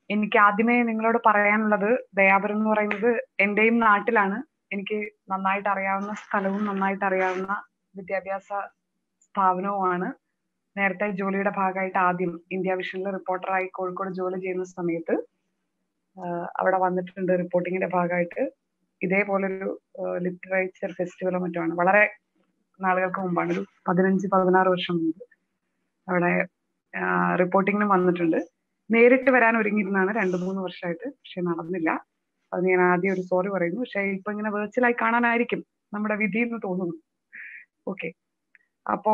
എനിക്ക് ആദ്യമേ നിങ്ങളോട് പറയാനുള്ളത്, ദയാപുരം എന്ന് പറയുന്നത് എന്റെയും നാട്ടിലാണ്. എനിക്ക് നന്നായിട്ട് അറിയാവുന്ന സ്ഥലവും നന്നായിട്ട് അറിയാവുന്ന വിദ്യാഭ്യാസ സ്ഥാപനവുമാണ്. നേരത്തെ ജോലിയുടെ ഭാഗമായിട്ട് ആദ്യം ഇന്ത്യ വിഷനിൽ റിപ്പോർട്ടറായി കോഴിക്കോട് ജോലി ചെയ്യുന്ന സമയത്ത് അവിടെ വന്നിട്ടുണ്ട് റിപ്പോർട്ടിങ്ങിന്റെ ഭാഗമായിട്ട്. ഇതേപോലൊരു ലിറ്ററേച്ചർ ഫെസ്റ്റിവലോ മറ്റുമാണ്, വളരെ നാളുകൾക്ക് മുമ്പാണ്, ഒരു 15-16 വർഷം മുമ്പ് അവിടെ റിപ്പോർട്ടിങ്ങിനും വന്നിട്ടുണ്ട്. നേരിട്ട് വരാൻ ഒരുങ്ങിയിരുന്നാണ് 2-3 വർഷമായിട്ട്, പക്ഷെ നടന്നില്ല. അത് ഞാൻ ആദ്യം ഒരു സോറി പറയുന്നു. പക്ഷെ ഇപ്പൊ ഇങ്ങനെ വെർച്വലായി കാണാനായിരിക്കും നമ്മുടെ വിധി എന്ന് തോന്നുന്നു. ഓക്കെ, അപ്പോ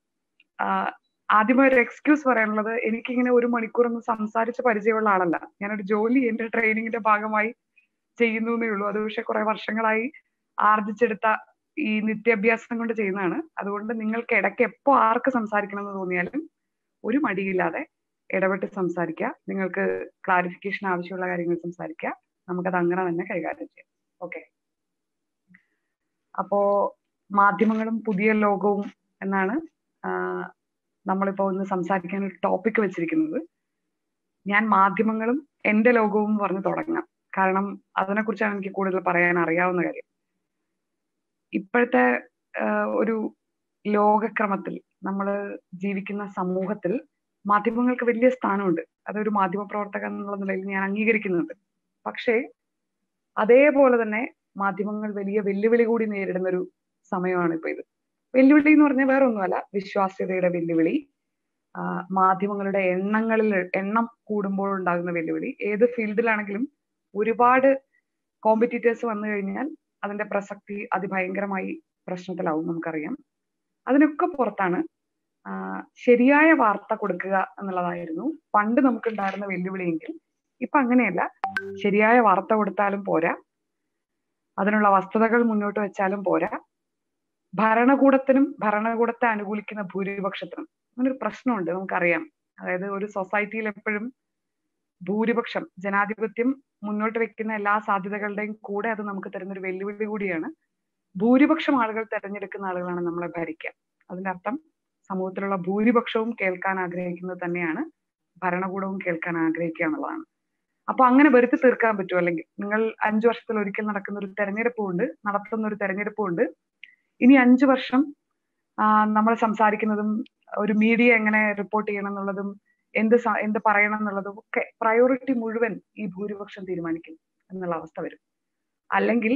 ആദ്യമേ ഒരു എക്സ്ക്യൂസ് പറയാനുള്ളത്, എനിക്കിങ്ങനെ 1 മണിക്കൂറൊന്നും സംസാരിച്ച് പരിചയമുള്ള ആളല്ല. ഞാനൊരു ജോലി എന്റെ ട്രെയിനിങ്ങിന്റെ ഭാഗമായി ചെയ്യുന്നു എന്നേ ഉള്ളൂ. അത് പക്ഷെ കുറെ വർഷങ്ങളായി ആർജിച്ചെടുത്ത ഈ നിത്യാഭ്യാസം കൊണ്ട് ചെയ്യുന്നതാണ്. അതുകൊണ്ട് നിങ്ങൾക്ക് ഇടയ്ക്ക് എപ്പോ ആർക്ക് സംസാരിക്കണം എന്ന് തോന്നിയാലും ഒരു മടിയില്ലാതെ ഇടപെട്ട് സംസാരിക്കുക. നിങ്ങൾക്ക് ക്ലാരിഫിക്കേഷൻ ആവശ്യമുള്ള കാര്യങ്ങൾ സംസാരിക്കുക. നമുക്കത് അങ്ങനെ തന്നെ കൈകാര്യം ചെയ്യാം. ഓക്കെ, അപ്പോ മാധ്യമങ്ങളും പുതിയ ലോകവും എന്നാണ് നമ്മളിപ്പോ ഇന്ന് സംസാരിക്കാൻ ഒരു ടോപ്പിക് വെച്ചിരിക്കുന്നത്. ഞാൻ മാധ്യമങ്ങളും എന്റെ ലോകവും പറഞ്ഞ് തുടങ്ങാം. കാരണം അതിനെക്കുറിച്ചാണ് എനിക്ക് കൂടുതൽ പറയാൻ അറിയാവുന്ന കാര്യം. ഇപ്പോഴത്തെ ഒരു ലോകക്രമത്തിൽ, നമ്മൾ ജീവിക്കുന്ന സമൂഹത്തിൽ മാധ്യമങ്ങൾക്ക് വലിയ സ്ഥാനമുണ്ട്. അതൊരു മാധ്യമ പ്രവർത്തകൻ എന്നുള്ള നിലയിൽ ഞാൻ അംഗീകരിക്കുന്നുണ്ട്. പക്ഷേ അതേപോലെ തന്നെ മാധ്യമങ്ങൾ വലിയ വെല്ലുവിളി കൂടി നേരിടുന്ന ഒരു സമയമാണ് ഇപ്പൊ ഇത്. വെല്ലുവിളി എന്ന് പറഞ്ഞാൽ വേറെ ഒന്നുമല്ല, വിശ്വാസ്യതയുടെ വെല്ലുവിളി, മാധ്യമങ്ങളുടെ എണ്ണം കൂടുമ്പോൾ ഉണ്ടാകുന്ന വെല്ലുവിളി. ഏത് ഫീൽഡിലാണെങ്കിലും ഒരുപാട് കോമ്പറ്റീറ്റേഴ്സ് വന്നു കഴിഞ്ഞാൽ അതിന്റെ പ്രസക്തി അതിഭയങ്കരമായി പ്രശ്നത്തിലാവും, നമുക്കറിയാം. അതിനൊക്കെ പുറത്താണ് ശരിയായ വാർത്ത കൊടുക്കുക എന്നുള്ളതായിരുന്നു പണ്ട് നമുക്കുണ്ടായിരുന്ന വെല്ലുവിളിയെങ്കിൽ ഇപ്പൊ അങ്ങനെയല്ല. ശരിയായ വാർത്ത കൊടുത്താലും പോരാ, അതിനുള്ള വസ്തുതകൾ മുന്നോട്ട് വെച്ചാലും പോരാ, ഭരണകൂടത്തിനും ഭരണകൂടത്തെ അനുകൂലിക്കുന്ന ഭൂരിപക്ഷത്തിനും അങ്ങനൊരു പ്രശ്നമുണ്ട്, നമുക്കറിയാം. അതായത് ഒരു സൊസൈറ്റിയിൽ എപ്പോഴും ഭൂരിപക്ഷം, ജനാധിപത്യം മുന്നോട്ട് വെക്കുന്ന എല്ലാ സാധ്യതകളുടെയും കൂടെ അത് നമുക്ക് തരുന്നൊരു വെല്ലുവിളി കൂടിയാണ്. ഭൂരിപക്ഷം ആളുകൾ തെരഞ്ഞെടുക്കുന്ന ആളുകളാണ് നമ്മളെ ഭരിക്കുക. അതിന്റെ അർത്ഥം സമൂഹത്തിലുള്ള ഭൂരിപക്ഷവും കേൾക്കാൻ ആഗ്രഹിക്കുന്നത് തന്നെയാണ് ഭരണകൂടവും കേൾക്കാൻ ആഗ്രഹിക്കുക എന്നുള്ളതാണ്. അപ്പൊ അങ്ങനെ വരുത്തി തീർക്കാൻ പറ്റുമോ? അല്ലെങ്കിൽ നിങ്ങൾ 5 വർഷത്തിൽ ഒരിക്കൽ നടക്കുന്ന ഒരു തെരഞ്ഞെടുപ്പുണ്ട്, നടത്തുന്ന ഒരു തെരഞ്ഞെടുപ്പുണ്ട്. ഇനി 5 വർഷം നമ്മൾ സംസാരിക്കുന്നതും ഒരു മീഡിയ എങ്ങനെ റിപ്പോർട്ട് ചെയ്യണം എന്നുള്ളതും എന്ത് പറയണം എന്നുള്ളതും ഒക്കെ പ്രയോറിറ്റി മുഴുവൻ ഈ ഭൂരിപക്ഷം തീരുമാനിക്കും എന്നുള്ള അവസ്ഥ വരും. അല്ലെങ്കിൽ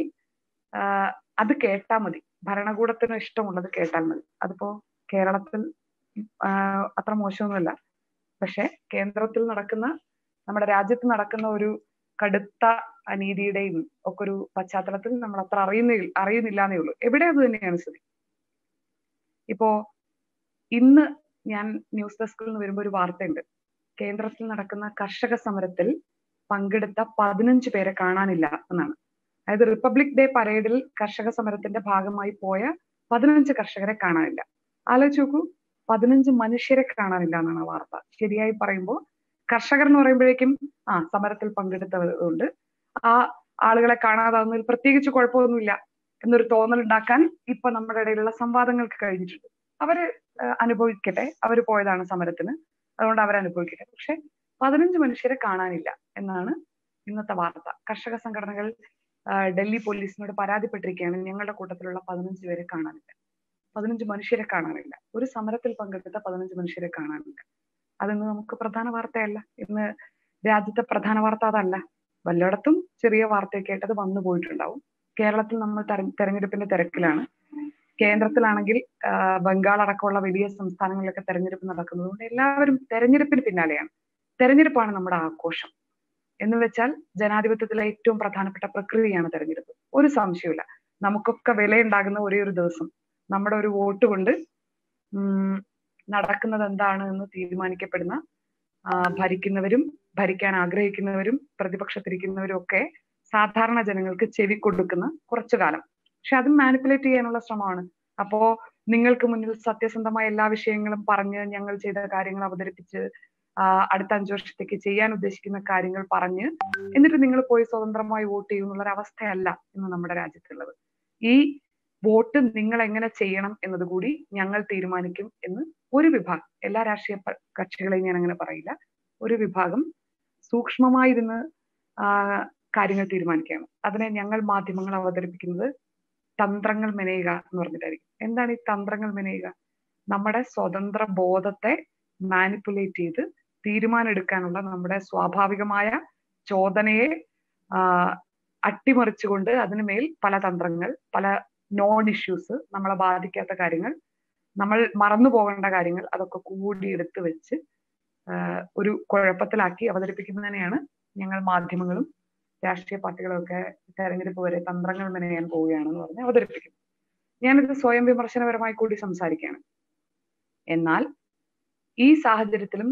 അത് കേട്ടാൽ മതി, ഭരണകൂടത്തിന് ഇഷ്ടമുള്ളത് കേട്ടാൽ മതി. അതിപ്പോ കേരളത്തിൽ അത്ര മോശമൊന്നുമല്ല. പക്ഷെ കേന്ദ്രത്തിൽ നടക്കുന്ന, നമ്മുടെ രാജ്യത്ത് നടക്കുന്ന ഒരു കടുത്ത അനീതിയുടെയും ഒക്കെ ഒരു പശ്ചാത്തലത്തിൽ നമ്മൾ അത്ര അറിയുന്നില്ലാന്നേ ഉള്ളൂ. എവിടെ അത് തന്നെയാണ് സ്ഥിതി. ഇപ്പോ ഇന്ന് ഞാൻ ന്യൂസ് ഡെസ്കിൽ നിന്ന് വരുമ്പോൾ ഒരു വാർത്തയുണ്ട്. കേന്ദ്രത്തിൽ നടക്കുന്ന കർഷക സമരത്തിൽ പങ്കെടുത്ത 15 പേരെ കാണാനില്ല എന്നാണ്. അതായത് റിപ്പബ്ലിക് ഡേ പരേഡിൽ കർഷക സമരത്തിന്റെ ഭാഗമായി പോയ 15 കർഷകരെ കാണാനില്ല. ആലോചിച്ച് നോക്കൂ, 15 മനുഷ്യരെ കാണാനില്ല എന്നാണ് വാർത്ത. ശരിയായി പറയുമ്പോൾ കർഷകർ എന്ന് പറയുമ്പോഴേക്കും സമരത്തിൽ പങ്കെടുത്തതുകൊണ്ട് ആ ആളുകളെ കാണാതാവുന്നതിൽ പ്രത്യേകിച്ച് കുഴപ്പമൊന്നുമില്ല എന്നൊരു തോന്നൽ ഉണ്ടാക്കാൻ ഇപ്പൊ നമ്മുടെ ഇടയിലുള്ള സംവാദങ്ങൾക്ക് കഴിഞ്ഞിട്ടുണ്ട്. അവര് അനുഭവിക്കട്ടെ, അവര് പോയതാണ് സമരത്തിന്, അതുകൊണ്ട് അവരനുഭവിക്കട്ടെ. പക്ഷെ 15 മനുഷ്യരെ കാണാനില്ല എന്നാണ് ഇന്നത്തെ വാർത്ത. കർഷക സംഘടനകൾ ഡൽഹി പോലീസിനോട് പരാതിപ്പെട്ടിരിക്കുകയാണ്, ഞങ്ങളുടെ കൂട്ടത്തിലുള്ള 15 പേരെ കാണാനില്ല, 15 മനുഷ്യരെ കാണാനില്ല. ഒരു സമരത്തിൽ പങ്കെടുത്ത 15 മനുഷ്യരെ കാണാനില്ല. അതിന്ന് നമുക്ക് പ്രധാന വാർത്തയല്ല. ഇന്ന് രാജ്യത്തെ പ്രധാന വാർത്ത അതല്ല. വല്ലയിടത്തും ചെറിയ വാർത്തയൊക്കെ ആയിട്ട് അത് വന്നു പോയിട്ടുണ്ടാവും. കേരളത്തിൽ നമ്മൾ തെരഞ്ഞെടുപ്പിന്റെ തിരക്കിലാണ്. കേന്ദ്രത്തിലാണെങ്കിൽ ബംഗാൾ അടക്കമുള്ള വലിയ സംസ്ഥാനങ്ങളിലൊക്കെ തെരഞ്ഞെടുപ്പ് നടക്കുന്നതുകൊണ്ട് എല്ലാവരും തെരഞ്ഞെടുപ്പിന് പിന്നാലെയാണ്. തെരഞ്ഞെടുപ്പാണ് നമ്മുടെ ആഘോഷം. എന്ന് വെച്ചാൽ ജനാധിപത്യത്തിലെ ഏറ്റവും പ്രധാനപ്പെട്ട പ്രക്രിയയാണ് തെരഞ്ഞെടുപ്പ്. ഒരു സംശയമില്ല. നമുക്കൊക്കെ വിലയുണ്ടാകുന്ന ഒരേ ഒരു ദിവസം, നമ്മുടെ ഒരു വോട്ട് കൊണ്ട് നടക്കുന്നത് എന്താണ് എന്ന് തീരുമാനിക്കപ്പെടുന്ന, ഭരിക്കുന്നവരും ഭരിക്കാൻ ആഗ്രഹിക്കുന്നവരും പ്രതിപക്ഷത്തിരിക്കുന്നവരും ഒക്കെ സാധാരണ ജനങ്ങൾക്ക് ചെവി കൊടുക്കുന്ന കുറച്ചു കാലം. പക്ഷെ അത് മാനിപ്പുലേറ്റ് ചെയ്യാനുള്ള ശ്രമമാണ്. അപ്പോ നിങ്ങൾക്ക് മുന്നിൽ സത്യസന്ധമായ എല്ലാ വിഷയങ്ങളും പറഞ്ഞ്, ഞങ്ങൾ ചെയ്ത കാര്യങ്ങൾ അവതരിപ്പിച്ച്, അടുത്ത 5 വർഷത്തേക്ക് ചെയ്യാൻ ഉദ്ദേശിക്കുന്ന കാര്യങ്ങൾ പറഞ്ഞ്, എന്നിട്ട് നിങ്ങൾ പോയി സ്വതന്ത്രമായി വോട്ട് ചെയ്യുന്നുള്ള ഒരു അവസ്ഥയല്ല ഇന്ന് നമ്മുടെ രാജ്യത്തുള്ളത്. ഈ വോട്ട് നിങ്ങൾ എങ്ങനെ ചെയ്യണം എന്നത് കൂടി ഞങ്ങൾ തീരുമാനിക്കും എന്ന് ഒരു വിഭാഗം, എല്ലാ രാഷ്ട്രീയ കക്ഷികളെയും ഞാൻ അങ്ങനെ പറയില്ല, ഒരു വിഭാഗം സൂക്ഷ്മമായിരുന്ന് കാര്യങ്ങൾ തീരുമാനിക്കുകയാണ്. അതിനെ ഞങ്ങൾ മാധ്യമങ്ങൾ അവതരിപ്പിക്കുന്നത് തന്ത്രങ്ങൾ മെനയുക എന്ന് പറഞ്ഞിട്ടായിരിക്കും. എന്താണ് ഈ തന്ത്രങ്ങൾ മെനയുക? നമ്മുടെ സ്വതന്ത്ര ബോധത്തെ മാനിപ്പുലേറ്റ് ചെയ്ത് തീരുമാനം എടുക്കാനുള്ള നമ്മുടെ സ്വാഭാവികമായ ചോദനയെ അട്ടിമറിച്ചുകൊണ്ട് അതിനുമേൽ പല തന്ത്രങ്ങൾ, പല നോൺ ഇഷ്യൂസ്, നമ്മളെ ബാധിക്കാത്ത കാര്യങ്ങൾ, നമ്മൾ മറന്നു പോകേണ്ട കാര്യങ്ങൾ, അതൊക്കെ കൂടി എടുത്ത് വെച്ച് ഒരു കുഴപ്പത്തിലാക്കി അവതരിപ്പിക്കുന്നതിനെയാണ് ഞങ്ങൾ മാധ്യമങ്ങളും രാഷ്ട്രീയ പാർട്ടികളും ഒക്കെ തെരഞ്ഞെടുപ്പ് വരെ തന്ത്രങ്ങൾ മെനയാൻ പോവുകയാണെന്ന് പറഞ്ഞ് അവതരിപ്പിക്കുന്നു. ഞാനിത് സ്വയം വിമർശനപരമായി കൂടി സംസാരിക്കുകയാണ്. എന്നാൽ ഈ സാഹചര്യത്തിലും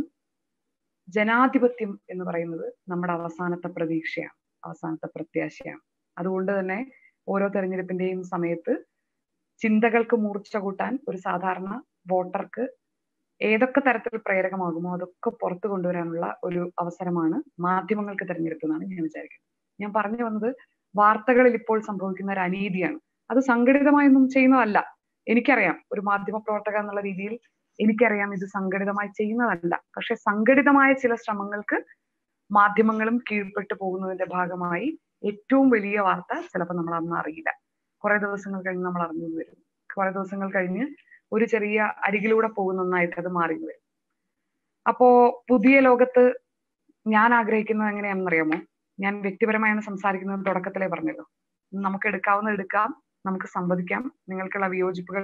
ജനാധിപത്യം എന്ന് പറയുന്നത് നമ്മുടെ അവസാനത്തെ പ്രതീക്ഷയാണ്, അവസാനത്തെ പ്രത്യാശയാണ്. അതുകൊണ്ട് തന്നെ ഓരോ തെരഞ്ഞെടുപ്പിന്റെയും സമയത്ത് ചിന്തകൾക്ക് മൂർച്ച കൂട്ടാൻ ഒരു സാധാരണ വോട്ടർക്ക് ഏതൊക്കെ തരത്തിൽ പ്രേരകമാകുമോ അതൊക്കെ പുറത്തു കൊണ്ടുവരാനുള്ള ഒരു അവസരമാണ് മാധ്യമങ്ങൾക്ക് തെരഞ്ഞെടുപ്പ് എന്നാണ് ഞാൻ വിചാരിക്കുന്നത്. ഞാൻ പറഞ്ഞു വന്നത് വാർത്തകളിൽ ഇപ്പോൾ സംഭവിക്കുന്ന ഒരു അനീതിയാണ്. അത് സംഘടിതമായൊന്നും ചെയ്യുന്നതല്ല. എനിക്കറിയാം, ഒരു മാധ്യമ പ്രവർത്തക എന്നുള്ള രീതിയിൽ എനിക്കറിയാം ഇത് സംഘടിതമായി ചെയ്യുന്നതല്ല. പക്ഷെ സംഘടിതമായ ചില ശ്രമങ്ങൾക്ക് മാധ്യമങ്ങളും കീഴ്പ്പെട്ടു പോകുന്നതിന്റെ ഭാഗമായി ഏറ്റവും വലിയ വാർത്ത ചിലപ്പോൾ നമ്മൾ അന്ന് അറിയില്ല. കുറെ ദിവസങ്ങൾ കഴിഞ്ഞ് നമ്മൾ അറിഞ്ഞു വരും. കുറെ ദിവസങ്ങൾ കഴിഞ്ഞ് ഒരു ചെറിയ അരികിലൂടെ പോകുന്ന ഒന്നായിട്ട് അത് മാറി വരും. അപ്പോ പുതിയ ലോകത്ത് ഞാൻ ആഗ്രഹിക്കുന്നത് എങ്ങനെയാണെന്നറിയാമോ? ഞാൻ വ്യക്തിപരമായാണ് സംസാരിക്കുന്നത്, തുടക്കത്തിലേ പറഞ്ഞല്ലോ. നമുക്ക് എടുക്കാവുന്ന എടുക്കാം, നമുക്ക് സംവദിക്കാം, നിങ്ങൾക്കുള്ള വിയോജിപ്പുകൾ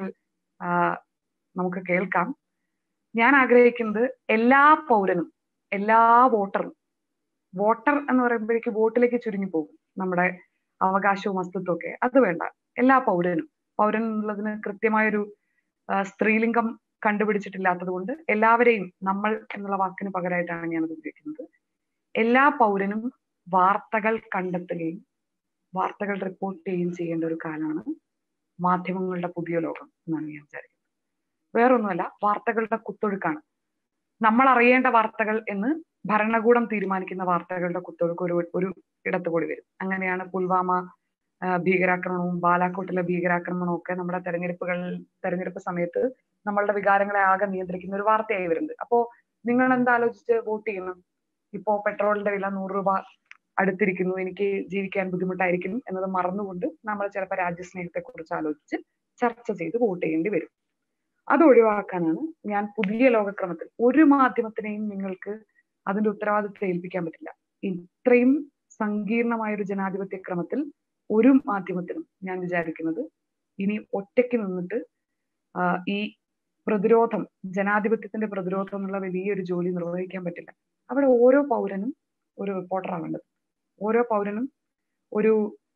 നമുക്ക് കേൾക്കാം. ഞാൻ ആഗ്രഹിക്കുന്നത് എല്ലാ പൗരനും, എല്ലാ വോട്ടറും, വോട്ടർ എന്ന് പറയുമ്പോഴേക്ക് വോട്ടിലേക്ക് ചുരുങ്ങി പോകും നമ്മുടെ അവകാശവും അസ്തിത്വം ഒക്കെ. അത് വേണ്ട, എല്ലാ പൗരനും. പൗരൻ എന്നുള്ളതിന് കൃത്യമായൊരു സ്ത്രീലിംഗം കണ്ടുപിടിച്ചിട്ടില്ലാത്തത് കൊണ്ട് എല്ലാവരെയും നമ്മൾ എന്നുള്ള വാക്കിന് പകരമായിട്ടാണ് ഞാനത് ഉപയോഗിക്കുന്നത്. എല്ലാ പൗരനും വാർത്തകൾ കണ്ടെത്തുകയും വാർത്തകൾ റിപ്പോർട്ട് ചെയ്യുകയും ചെയ്യേണ്ട ഒരു കാലമാണ് മാധ്യമങ്ങളുടെ പുതിയ ലോകം എന്നാണ് ഞാൻ വിചാരിക്കുന്നത്. വേറൊന്നുമല്ല, വാർത്തകളുടെ കുത്തൊഴുക്കാണ്. നമ്മൾ അറിയേണ്ട വാർത്തകൾ എന്ന് ഭരണകൂടം തീരുമാനിക്കുന്ന വാർത്തകളുടെ കുത്തൊഴുക്ക് ഒരു ഇടത്ത് കൂടി വരും. അങ്ങനെയാണ് പുൽവാമ ഭീകരാക്രമണവും ബാലാക്കോട്ടിലെ ഭീകരാക്രമണവും ഒക്കെ നമ്മുടെ തെരഞ്ഞെടുപ്പ് സമയത്ത് നമ്മളുടെ വികാരങ്ങളെ ആകെ നിയന്ത്രിക്കുന്ന ഒരു വാർത്തയായി വരുന്നത്. അപ്പോ നിങ്ങൾ എന്താലോചിച്ച് വോട്ട് ചെയ്യണം? ഇപ്പോ പെട്രോളിന്റെ വില 100 രൂപ അടുത്തിരിക്കുന്നു, എനിക്ക് ജീവിക്കാൻ ബുദ്ധിമുട്ടായിരിക്കും എന്നത് മറന്നുകൊണ്ട് നമ്മൾ ചിലപ്പോൾ രാജ്യസ്നേഹത്തെ കുറിച്ച് ആലോചിച്ച് ചർച്ച ചെയ്ത് വോട്ട് ചെയ്യേണ്ടി വരും. അത് ഒഴിവാക്കാനാണ് ഞാൻ പുതിയ ലോകക്രമത്തിൽ ഒരു മാധ്യമത്തിനെയും നിങ്ങൾക്ക് അതിന്റെ ഉത്തരവാദിത്വം ഏൽപ്പിക്കാൻ പറ്റില്ല. ഇത്രയും സങ്കീർണമായ ഒരു ജനാധിപത്യ ക്രമത്തിൽ ഒരു മാധ്യമത്തിനും ഞാൻ വിചാരിക്കുന്നത് ഇനി ഒറ്റയ്ക്ക് നിന്നിട്ട് ഈ പ്രതിരോധം, ജനാധിപത്യത്തിന്റെ പ്രതിരോധം എന്നുള്ള വലിയൊരു ജോലി നിർവഹിക്കാൻ പറ്റില്ല. അവിടെ ഓരോ പൗരനും ഒരു റിപ്പോർട്ടർ ആവേണ്ടത്, ഓരോ പൗരനും ഒരു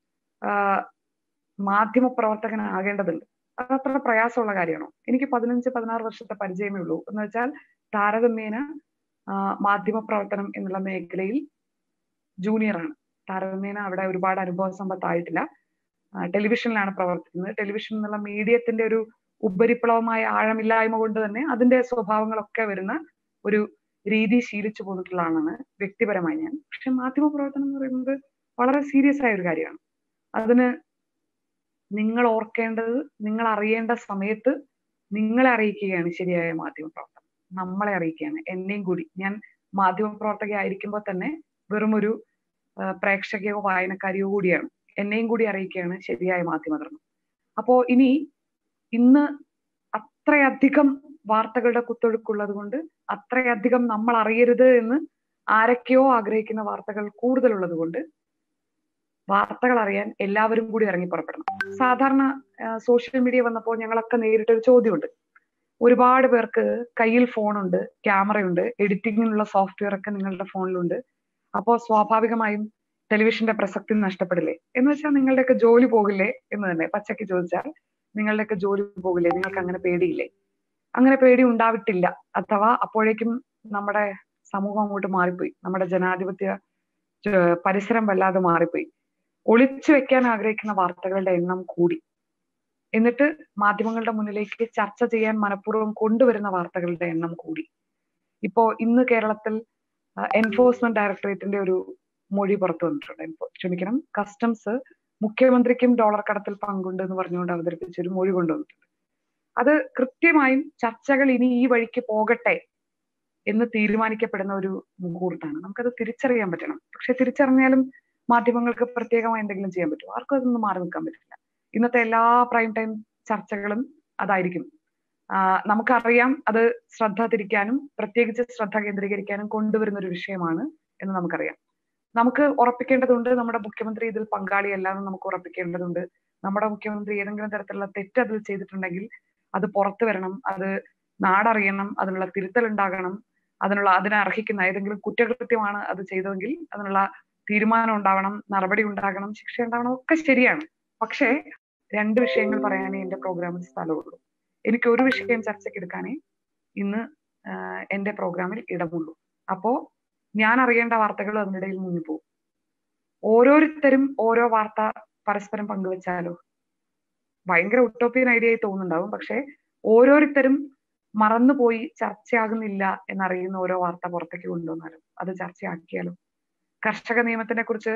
മാധ്യമ പ്രവർത്തകനാകേണ്ടതുണ്ട്. അത് അത്ര പ്രയാസമുള്ള കാര്യമാണോ? എനിക്ക് 15-16 വർഷത്തെ പരിചയമേ ഉള്ളൂ. എന്ന് വെച്ചാൽ താരതമ്യേന മാധ്യമ പ്രവർത്തനം എന്നുള്ള മേഖലയിൽ ജൂനിയറാണ്. താരതമ്യേന അവിടെ ഒരുപാട് അനുഭവ സമ്പത്തായിട്ടില്ല. ടെലിവിഷനിലാണ് പ്രവർത്തിക്കുന്നത്. ടെലിവിഷൻ എന്നുള്ള മീഡിയത്തിന്റെ ഒരു ഉപരിപ്ലവമായ ആഴമില്ലായ്മ കൊണ്ട് തന്നെ അതിന്റെ സ്വഭാവങ്ങളൊക്കെ വരുന്ന ഒരു രീതി ശീലിച്ചു പോന്നിട്ടുള്ള ആളാണ് വ്യക്തിപരമായി ഞാൻ. പക്ഷെ മാധ്യമ പ്രവർത്തനം എന്ന് പറയുന്നത് വളരെ സീരിയസ് ആയ ഒരു കാര്യമാണ്. അതിന് നിങ്ങൾ ഓർക്കേണ്ടത്, നിങ്ങൾ അറിയേണ്ട സമയത്ത് നിങ്ങളെ അറിയിക്കുകയാണ് ശരിയായ മാധ്യമ പ്രവർത്തനം. നമ്മളെ അറിയിക്കുകയാണ്, എന്നെയും കൂടി. ഞാൻ മാധ്യമ പ്രവർത്തകയായിരിക്കുമ്പോൾ തന്നെ വെറും ഒരു പ്രേക്ഷകയോ വായനക്കാരിയോ കൂടിയാണ്. എന്നെയും കൂടി അറിയിക്കുകയാണ് ശരിയായ മാധ്യമധർമ്മം. അപ്പോ ഇന്ന് അത്രയധികം വാർത്തകളുടെ കുത്തൊഴുക്കുള്ളത് കൊണ്ട്, അത്രയധികം നമ്മൾ അറിയരുത് എന്ന് ആരൊക്കെയോ ആഗ്രഹിക്കുന്ന വാർത്തകൾ കൂടുതലുള്ളത് കൊണ്ട് വാർത്തകൾ അറിയാൻ എല്ലാവരും കൂടി ഇറങ്ങി പുറപ്പെടണം. സാധാരണ സോഷ്യൽ മീഡിയ വന്നപ്പോൾ ഞങ്ങളൊക്കെ നേരിട്ടൊരു ചോദ്യമുണ്ട്. ഒരുപാട് പേർക്ക് കയ്യിൽ ഫോണുണ്ട്, ക്യാമറയുണ്ട്, എഡിറ്റിങ്ങിനുള്ള സോഫ്റ്റ്വെയർ ഒക്കെ നിങ്ങളുടെ ഫോണിലുണ്ട്. അപ്പോൾ സ്വാഭാവികമായും ടെലിവിഷന്റെ പ്രസക്തി നഷ്ടപ്പെടില്ലേ? എന്ന് വെച്ചാൽ നിങ്ങളുടെയൊക്കെ ജോലി പോകില്ലേ എന്ന് തന്നെ പച്ചയ്ക്ക് ചോദിച്ചാൽ നിങ്ങളുടെയൊക്കെ ജോലി പോകില്ലേ? നിങ്ങൾക്ക് അങ്ങനെ പേടിയില്ലേ? അങ്ങനെ പേടി ഉണ്ടാവിട്ടില്ല. അഥവാ അപ്പോഴേക്കും നമ്മുടെ സമൂഹം അങ്ങോട്ട് മാറിപ്പോയി, നമ്മുടെ ജനാധിപത്യ പരിസരം വല്ലാതെ മാറിപ്പോയി. ഒളിച്ചു വെക്കാൻ ആഗ്രഹിക്കുന്ന വാർത്തകളുടെ എണ്ണം കൂടി. എന്നിട്ട് മാധ്യമങ്ങളുടെ മുന്നിലേക്ക് ചർച്ച ചെയ്യാൻ മനഃപൂർവ്വം കൊണ്ടുവരുന്ന വാർത്തകളുടെ എണ്ണം കൂടി. ഇപ്പോ ഇന്ന് കേരളത്തിൽ എൻഫോഴ്സ്മെന്റ് ഡയറക്ടറേറ്റിന്റെ ഒരു മൊഴി പുറത്തു വന്നിട്ടുണ്ട്. കസ്റ്റംസ് മുഖ്യമന്ത്രിക്കും ഡോളർ കടത്തിൽ പങ്കുണ്ട് എന്ന് പറഞ്ഞുകൊണ്ട് അവതരിപ്പിച്ച ഒരു മൊഴി കൊണ്ടുവന്നിട്ടുണ്ട്. അത് കൃത്യമായും ചർച്ചകൾ ഇനി ഈ വഴിക്ക് പോകട്ടെ എന്ന് തീരുമാനിക്കപ്പെടുന്ന ഒരു മുഹൂർത്തമാണ്. നമുക്കത് തിരിച്ചറിയാൻ പറ്റണം. പക്ഷെ തിരിച്ചറിഞ്ഞാലും മാധ്യമങ്ങൾക്ക് പ്രത്യേകമായി എന്തെങ്കിലും ചെയ്യാൻ പറ്റുമോ? ആർക്കും അതൊന്നും മാറി നിൽക്കാൻ പറ്റില്ല. ഇന്നത്തെ എല്ലാ പ്രൈം ടൈം ചർച്ചകളും അതായിരിക്കും. നമുക്കറിയാം അത് ശ്രദ്ധ തിരിക്കാനും പ്രത്യേകിച്ച് ശ്രദ്ധ കേന്ദ്രീകരിക്കാനും കൊണ്ടുവരുന്ന ഒരു വിഷയമാണ് എന്ന് നമുക്കറിയാം. നമുക്ക് ഉറപ്പിക്കേണ്ടതുണ്ട് നമ്മുടെ മുഖ്യമന്ത്രി ഇതിൽ പങ്കാളിയല്ല എന്ന് നമുക്ക് ഉറപ്പിക്കേണ്ടതുണ്ട്. നമ്മുടെ മുഖ്യമന്ത്രി ഏതെങ്കിലും തരത്തിലുള്ള തെറ്റ് അതിൽ ചെയ്തിട്ടുണ്ടെങ്കിൽ അത് പുറത്തു വരണം, അത് നാടറിയണം, അതിനുള്ള തിരുത്തൽ ഉണ്ടാകണം, അതിനർഹിക്കുന്ന ഏതെങ്കിലും കുറ്റകൃത്യമാണ് അത് ചെയ്തതെങ്കിൽ അതിനുള്ള തീരുമാനം ഉണ്ടാവണം, നടപടി ഉണ്ടാകണം, ശിക്ഷ ഉണ്ടാവണം, ഒക്കെ ശരിയാണ്. പക്ഷേ 2 വിഷയങ്ങൾ പറയാനേ എന്റെ പ്രോഗ്രാമിൽ സ്ഥലമുള്ളൂ. എനിക്ക് ഒരു വിഷയം ചർച്ചയ്ക്കെടുക്കാനേ ഇന്ന് എന്റെ പ്രോഗ്രാമിൽ ഇടമുള്ളൂ. അപ്പോ ഞാൻ അറിയേണ്ട വാർത്തകൾ അതിനിടയിൽ മുങ്ങിപ്പോകും. ഓരോരുത്തരും ഓരോ വാർത്ത പരസ്പരം പങ്കുവെച്ചാലോ? ഭയങ്കര ഉട്ടോപ്യൻ ഐഡിയ ആയി തോന്നുന്നുണ്ടാവും. പക്ഷെ ഓരോരുത്തരും മറന്നുപോയി ചർച്ചയാകുന്നില്ല എന്നറിയുന്ന ഓരോ വാർത്ത പുറത്തേക്ക് കൊണ്ടുവന്നാലും അത് ചർച്ചയാക്കിയാലും. കർഷക നിയമത്തിനെ കുറിച്ച്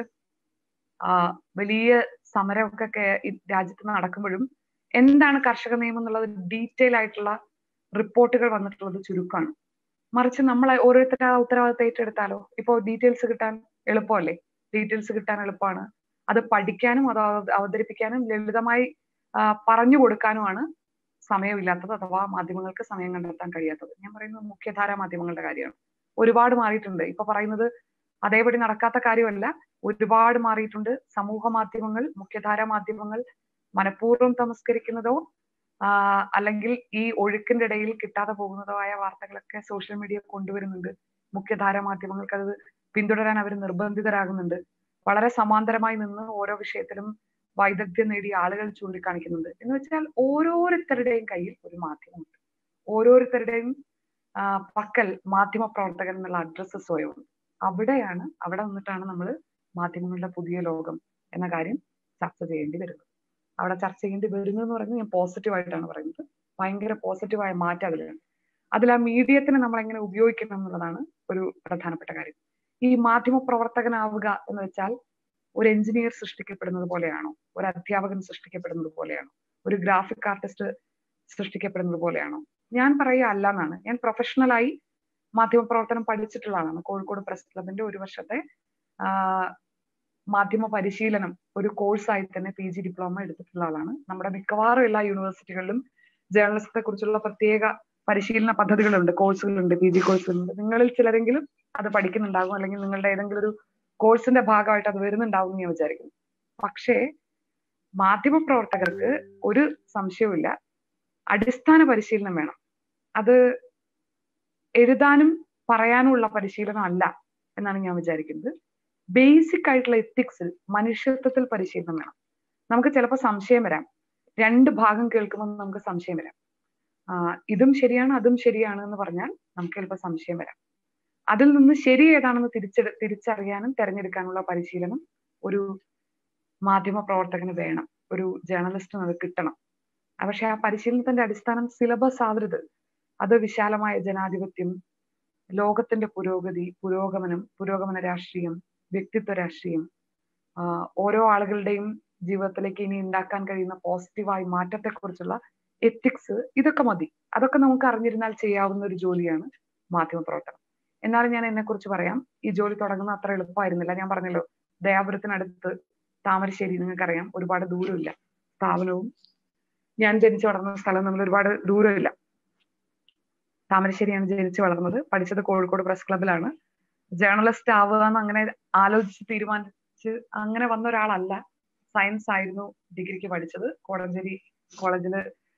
വലിയ സമരമൊക്കെ ഈ രാജ്യത്ത് നടക്കുമ്പോഴും എന്താണ് കർഷക നിയമം എന്നുള്ളത് ഡീറ്റെയിൽ ആയിട്ടുള്ള റിപ്പോർട്ടുകൾ വന്നിട്ടുള്ളത് ചുരുക്കമാണ്. മറിച്ച് നമ്മൾ ഓരോരുത്തരും ആ ഉത്തരവാദിത്തം ഏറ്റെടുത്താലോ? ഇപ്പോ ഡീറ്റെയിൽസ് കിട്ടാൻ എളുപ്പമല്ലേ? ഡീറ്റെയിൽസ് കിട്ടാൻ എളുപ്പമാണ്. അത് പഠിക്കാനും അത് അവതരിപ്പിക്കാനും ലളിതമായി പറഞ്ഞു കൊടുക്കാനുമാണ് സമയമില്ലാത്തത്, അഥവാ മാധ്യമങ്ങൾക്ക് സമയം കണ്ടെത്താൻ കഴിയാത്തത്. ഞാൻ പറയുന്നത് മുഖ്യധാര മാധ്യമങ്ങളുടെ കാര്യമാണ്. ഒരുപാട് മാറിയിട്ടുണ്ട്. ഇപ്പൊ പറയുന്നത് അതേപടി നടക്കാത്ത കാര്യമല്ല, ഒരുപാട് മാറിയിട്ടുണ്ട്. സമൂഹ മാധ്യമങ്ങൾ, മുഖ്യധാര മാധ്യമങ്ങൾ മനഃപൂർവ്വം തമസ്കരിക്കുന്നതോ അല്ലെങ്കിൽ ഈ ഒഴുക്കിന്റെ ഇടയിൽ കിട്ടാതെ പോകുന്നതോ ആയ വാർത്തകളൊക്കെ സോഷ്യൽ മീഡിയ കൊണ്ടുവരുന്നുണ്ട്. മുഖ്യധാര മാധ്യമങ്ങൾക്ക് അത് പിന്തുടരാൻ അവർ നിർബന്ധിതരാകുന്നുണ്ട്. വളരെ സമാന്തരമായി നിന്ന് ഓരോ വിഷയത്തിലും വൈദഗ്ധ്യം നേടിയ ആളുകൾ ചൂണ്ടിക്കാണിക്കുന്നുണ്ട്. എന്ന് വെച്ചാൽ ഓരോരുത്തരുടെയും കയ്യിൽ ഒരു മാധ്യമമുണ്ട്. ഓരോരുത്തരുടെയും പക്കൽ മാധ്യമ പ്രവർത്തകൻ എന്നുള്ള അഡ്രസ്സ് സ്വയമുണ്ട്. അവിടെ നിന്നിട്ടാണ് നമ്മൾ മാധ്യമങ്ങളുടെ പുതിയ ലോകം എന്ന കാര്യം ചർച്ച ചെയ്യേണ്ടി വരുന്നത്. അവിടെ ചർച്ച ചെയ്യേണ്ടി വരുന്നു എന്ന് പറഞ്ഞാൽ ഞാൻ പോസിറ്റീവായിട്ടാണ് പറയുന്നത്. ഭയങ്കര പോസിറ്റീവായ മാറ്റം അതിലാണ്. അതിൽ ആ മീഡിയത്തിനെ നമ്മൾ എങ്ങനെ ഉപയോഗിക്കണം എന്നുള്ളതാണ് ഒരു പ്രധാനപ്പെട്ട കാര്യം. ഈ മാധ്യമ പ്രവർത്തകനാവുക എന്ന് വെച്ചാൽ ഒരു എഞ്ചിനീയർ സൃഷ്ടിക്കപ്പെടുന്നത് പോലെയാണോ? ഒരു അധ്യാപകൻ സൃഷ്ടിക്കപ്പെടുന്നത് പോലെയാണോ? ഒരു ഗ്രാഫിക് ആർട്ടിസ്റ്റ് സൃഷ്ടിക്കപ്പെടുന്നത് പോലെയാണോ? ഞാൻ പറയുക അല്ല എന്നാണ്. ഞാൻ പ്രൊഫഷണലായി മാധ്യമപ്രവർത്തനം പഠിച്ചിട്ടുള്ള ആളാണ്. കോഴിക്കോട് പ്രസ് ക്ലബിന്റെ 1 വർഷത്തെ മാധ്യമ പരിശീലനം ഒരു കോഴ്സായി തന്നെ PG ഡിപ്ലോമ എടുത്തിട്ടുള്ള ആളാണ്. നമ്മുടെ മിക്കവാറും എല്ലാ യൂണിവേഴ്സിറ്റികളിലും ജേർണലിസത്തെ കുറിച്ചുള്ള പ്രത്യേക പരിശീലന പദ്ധതികളുണ്ട്, കോഴ്സുകളുണ്ട്, PG കോഴ്സുകളുണ്ട്. നിങ്ങളിൽ ചിലരെങ്കിലും അത് പഠിക്കുന്നുണ്ടാകും, അല്ലെങ്കിൽ നിങ്ങളുടെ ഏതെങ്കിലും ഒരു കോഴ്സിന്റെ ഭാഗമായിട്ട് അത് വരുന്നുണ്ടാവും എന്ന് ഞാൻ വിചാരിക്കുന്നു. പക്ഷേ മാധ്യമ പ്രവർത്തകർക്ക് ഒരു സംശയവുമില്ല, അടിസ്ഥാന പരിശീലനം വേണം. അത് എഴുതാനും പറയാനുമുള്ള പരിശീലനം അല്ല എന്നാണ് ഞാൻ വിചാരിക്കുന്നത്. ബേസിക് ആയിട്ടുള്ള എത്തിക്സിൽ, മനുഷ്യത്വത്തിൽ പരിശീലനം വേണം. നമുക്ക് ചിലപ്പോൾ സംശയം വരാം. 2 ഭാഗം കേൾക്കുമ്പോൾ നമുക്ക് സംശയം വരാം. ഇതും ശരിയാണ് അതും ശരിയാണ് എന്ന് പറഞ്ഞാൽ നമുക്ക് ചിലപ്പോൾ സംശയം വരാം. അതിൽ നിന്ന് ശരി ഏതാണെന്ന് തിരിച്ചറിയാനും തെരഞ്ഞെടുക്കാനുള്ള പരിശീലനം ഒരു മാധ്യമ പ്രവർത്തകന് വേണം, ഒരു ജേർണലിസ്റ്റിന് അത് കിട്ടണം. പക്ഷെ ആ പരിശീലനത്തിന്റെ അടിസ്ഥാനം സിലബസ് ആവരുത്. അത് വിശാലമായ ജനാധിപത്യം, ലോകത്തിന്റെ പുരോഗതി, പുരോഗമന രാഷ്ട്രീയം, വ്യക്തിത്വ രാഷ്ട്രീയം, ഓരോ ആളുകളുടെയും ജീവിതത്തിലേക്ക് ഇനി ഉണ്ടാക്കാൻ കഴിയുന്ന പോസിറ്റീവായ മാറ്റത്തെക്കുറിച്ചുള്ള എത്തിക്സ്, ഇതൊക്കെ മതി. അതൊക്കെ നമുക്ക് അറിഞ്ഞിരുന്നാൽ ചെയ്യാവുന്ന ഒരു ജോലിയാണ് മാധ്യമപ്രവർത്തനം. എന്നാലും ഞാൻ എന്നെ കുറിച്ച് പറയാം. ഈ ജോലി തുടങ്ങുന്നത് അത്ര എളുപ്പമായിരുന്നില്ല. ഞാൻ പറഞ്ഞല്ലോ, ദയാപുരത്തിനടുത്ത് താമരശ്ശേരി, നിങ്ങൾക്കറിയാം, ഒരുപാട് ദൂരമില്ല. സ്ഥാപനവും ഞാൻ ജനിച്ചു വളർന്ന സ്ഥലം തമ്മിൽ ഒരുപാട് ദൂരമില്ല. താമരശ്ശേരിയാണ് ജനിച്ചു വളർന്നത്. പഠിച്ചത് കോഴിക്കോട് പ്രസ് ക്ലബിലാണ്. ജേർണലിസ്റ്റ് ആവുക എന്ന് അങ്ങനെ ആലോചിച്ച് തീരുമാനിച്ച് അങ്ങനെ വന്ന ഒരാളല്ല. സയൻസ് ആയിരുന്നു ഡിഗ്രിക്ക് പഠിച്ചത്. കോടഞ്ചേരി കോളേജില്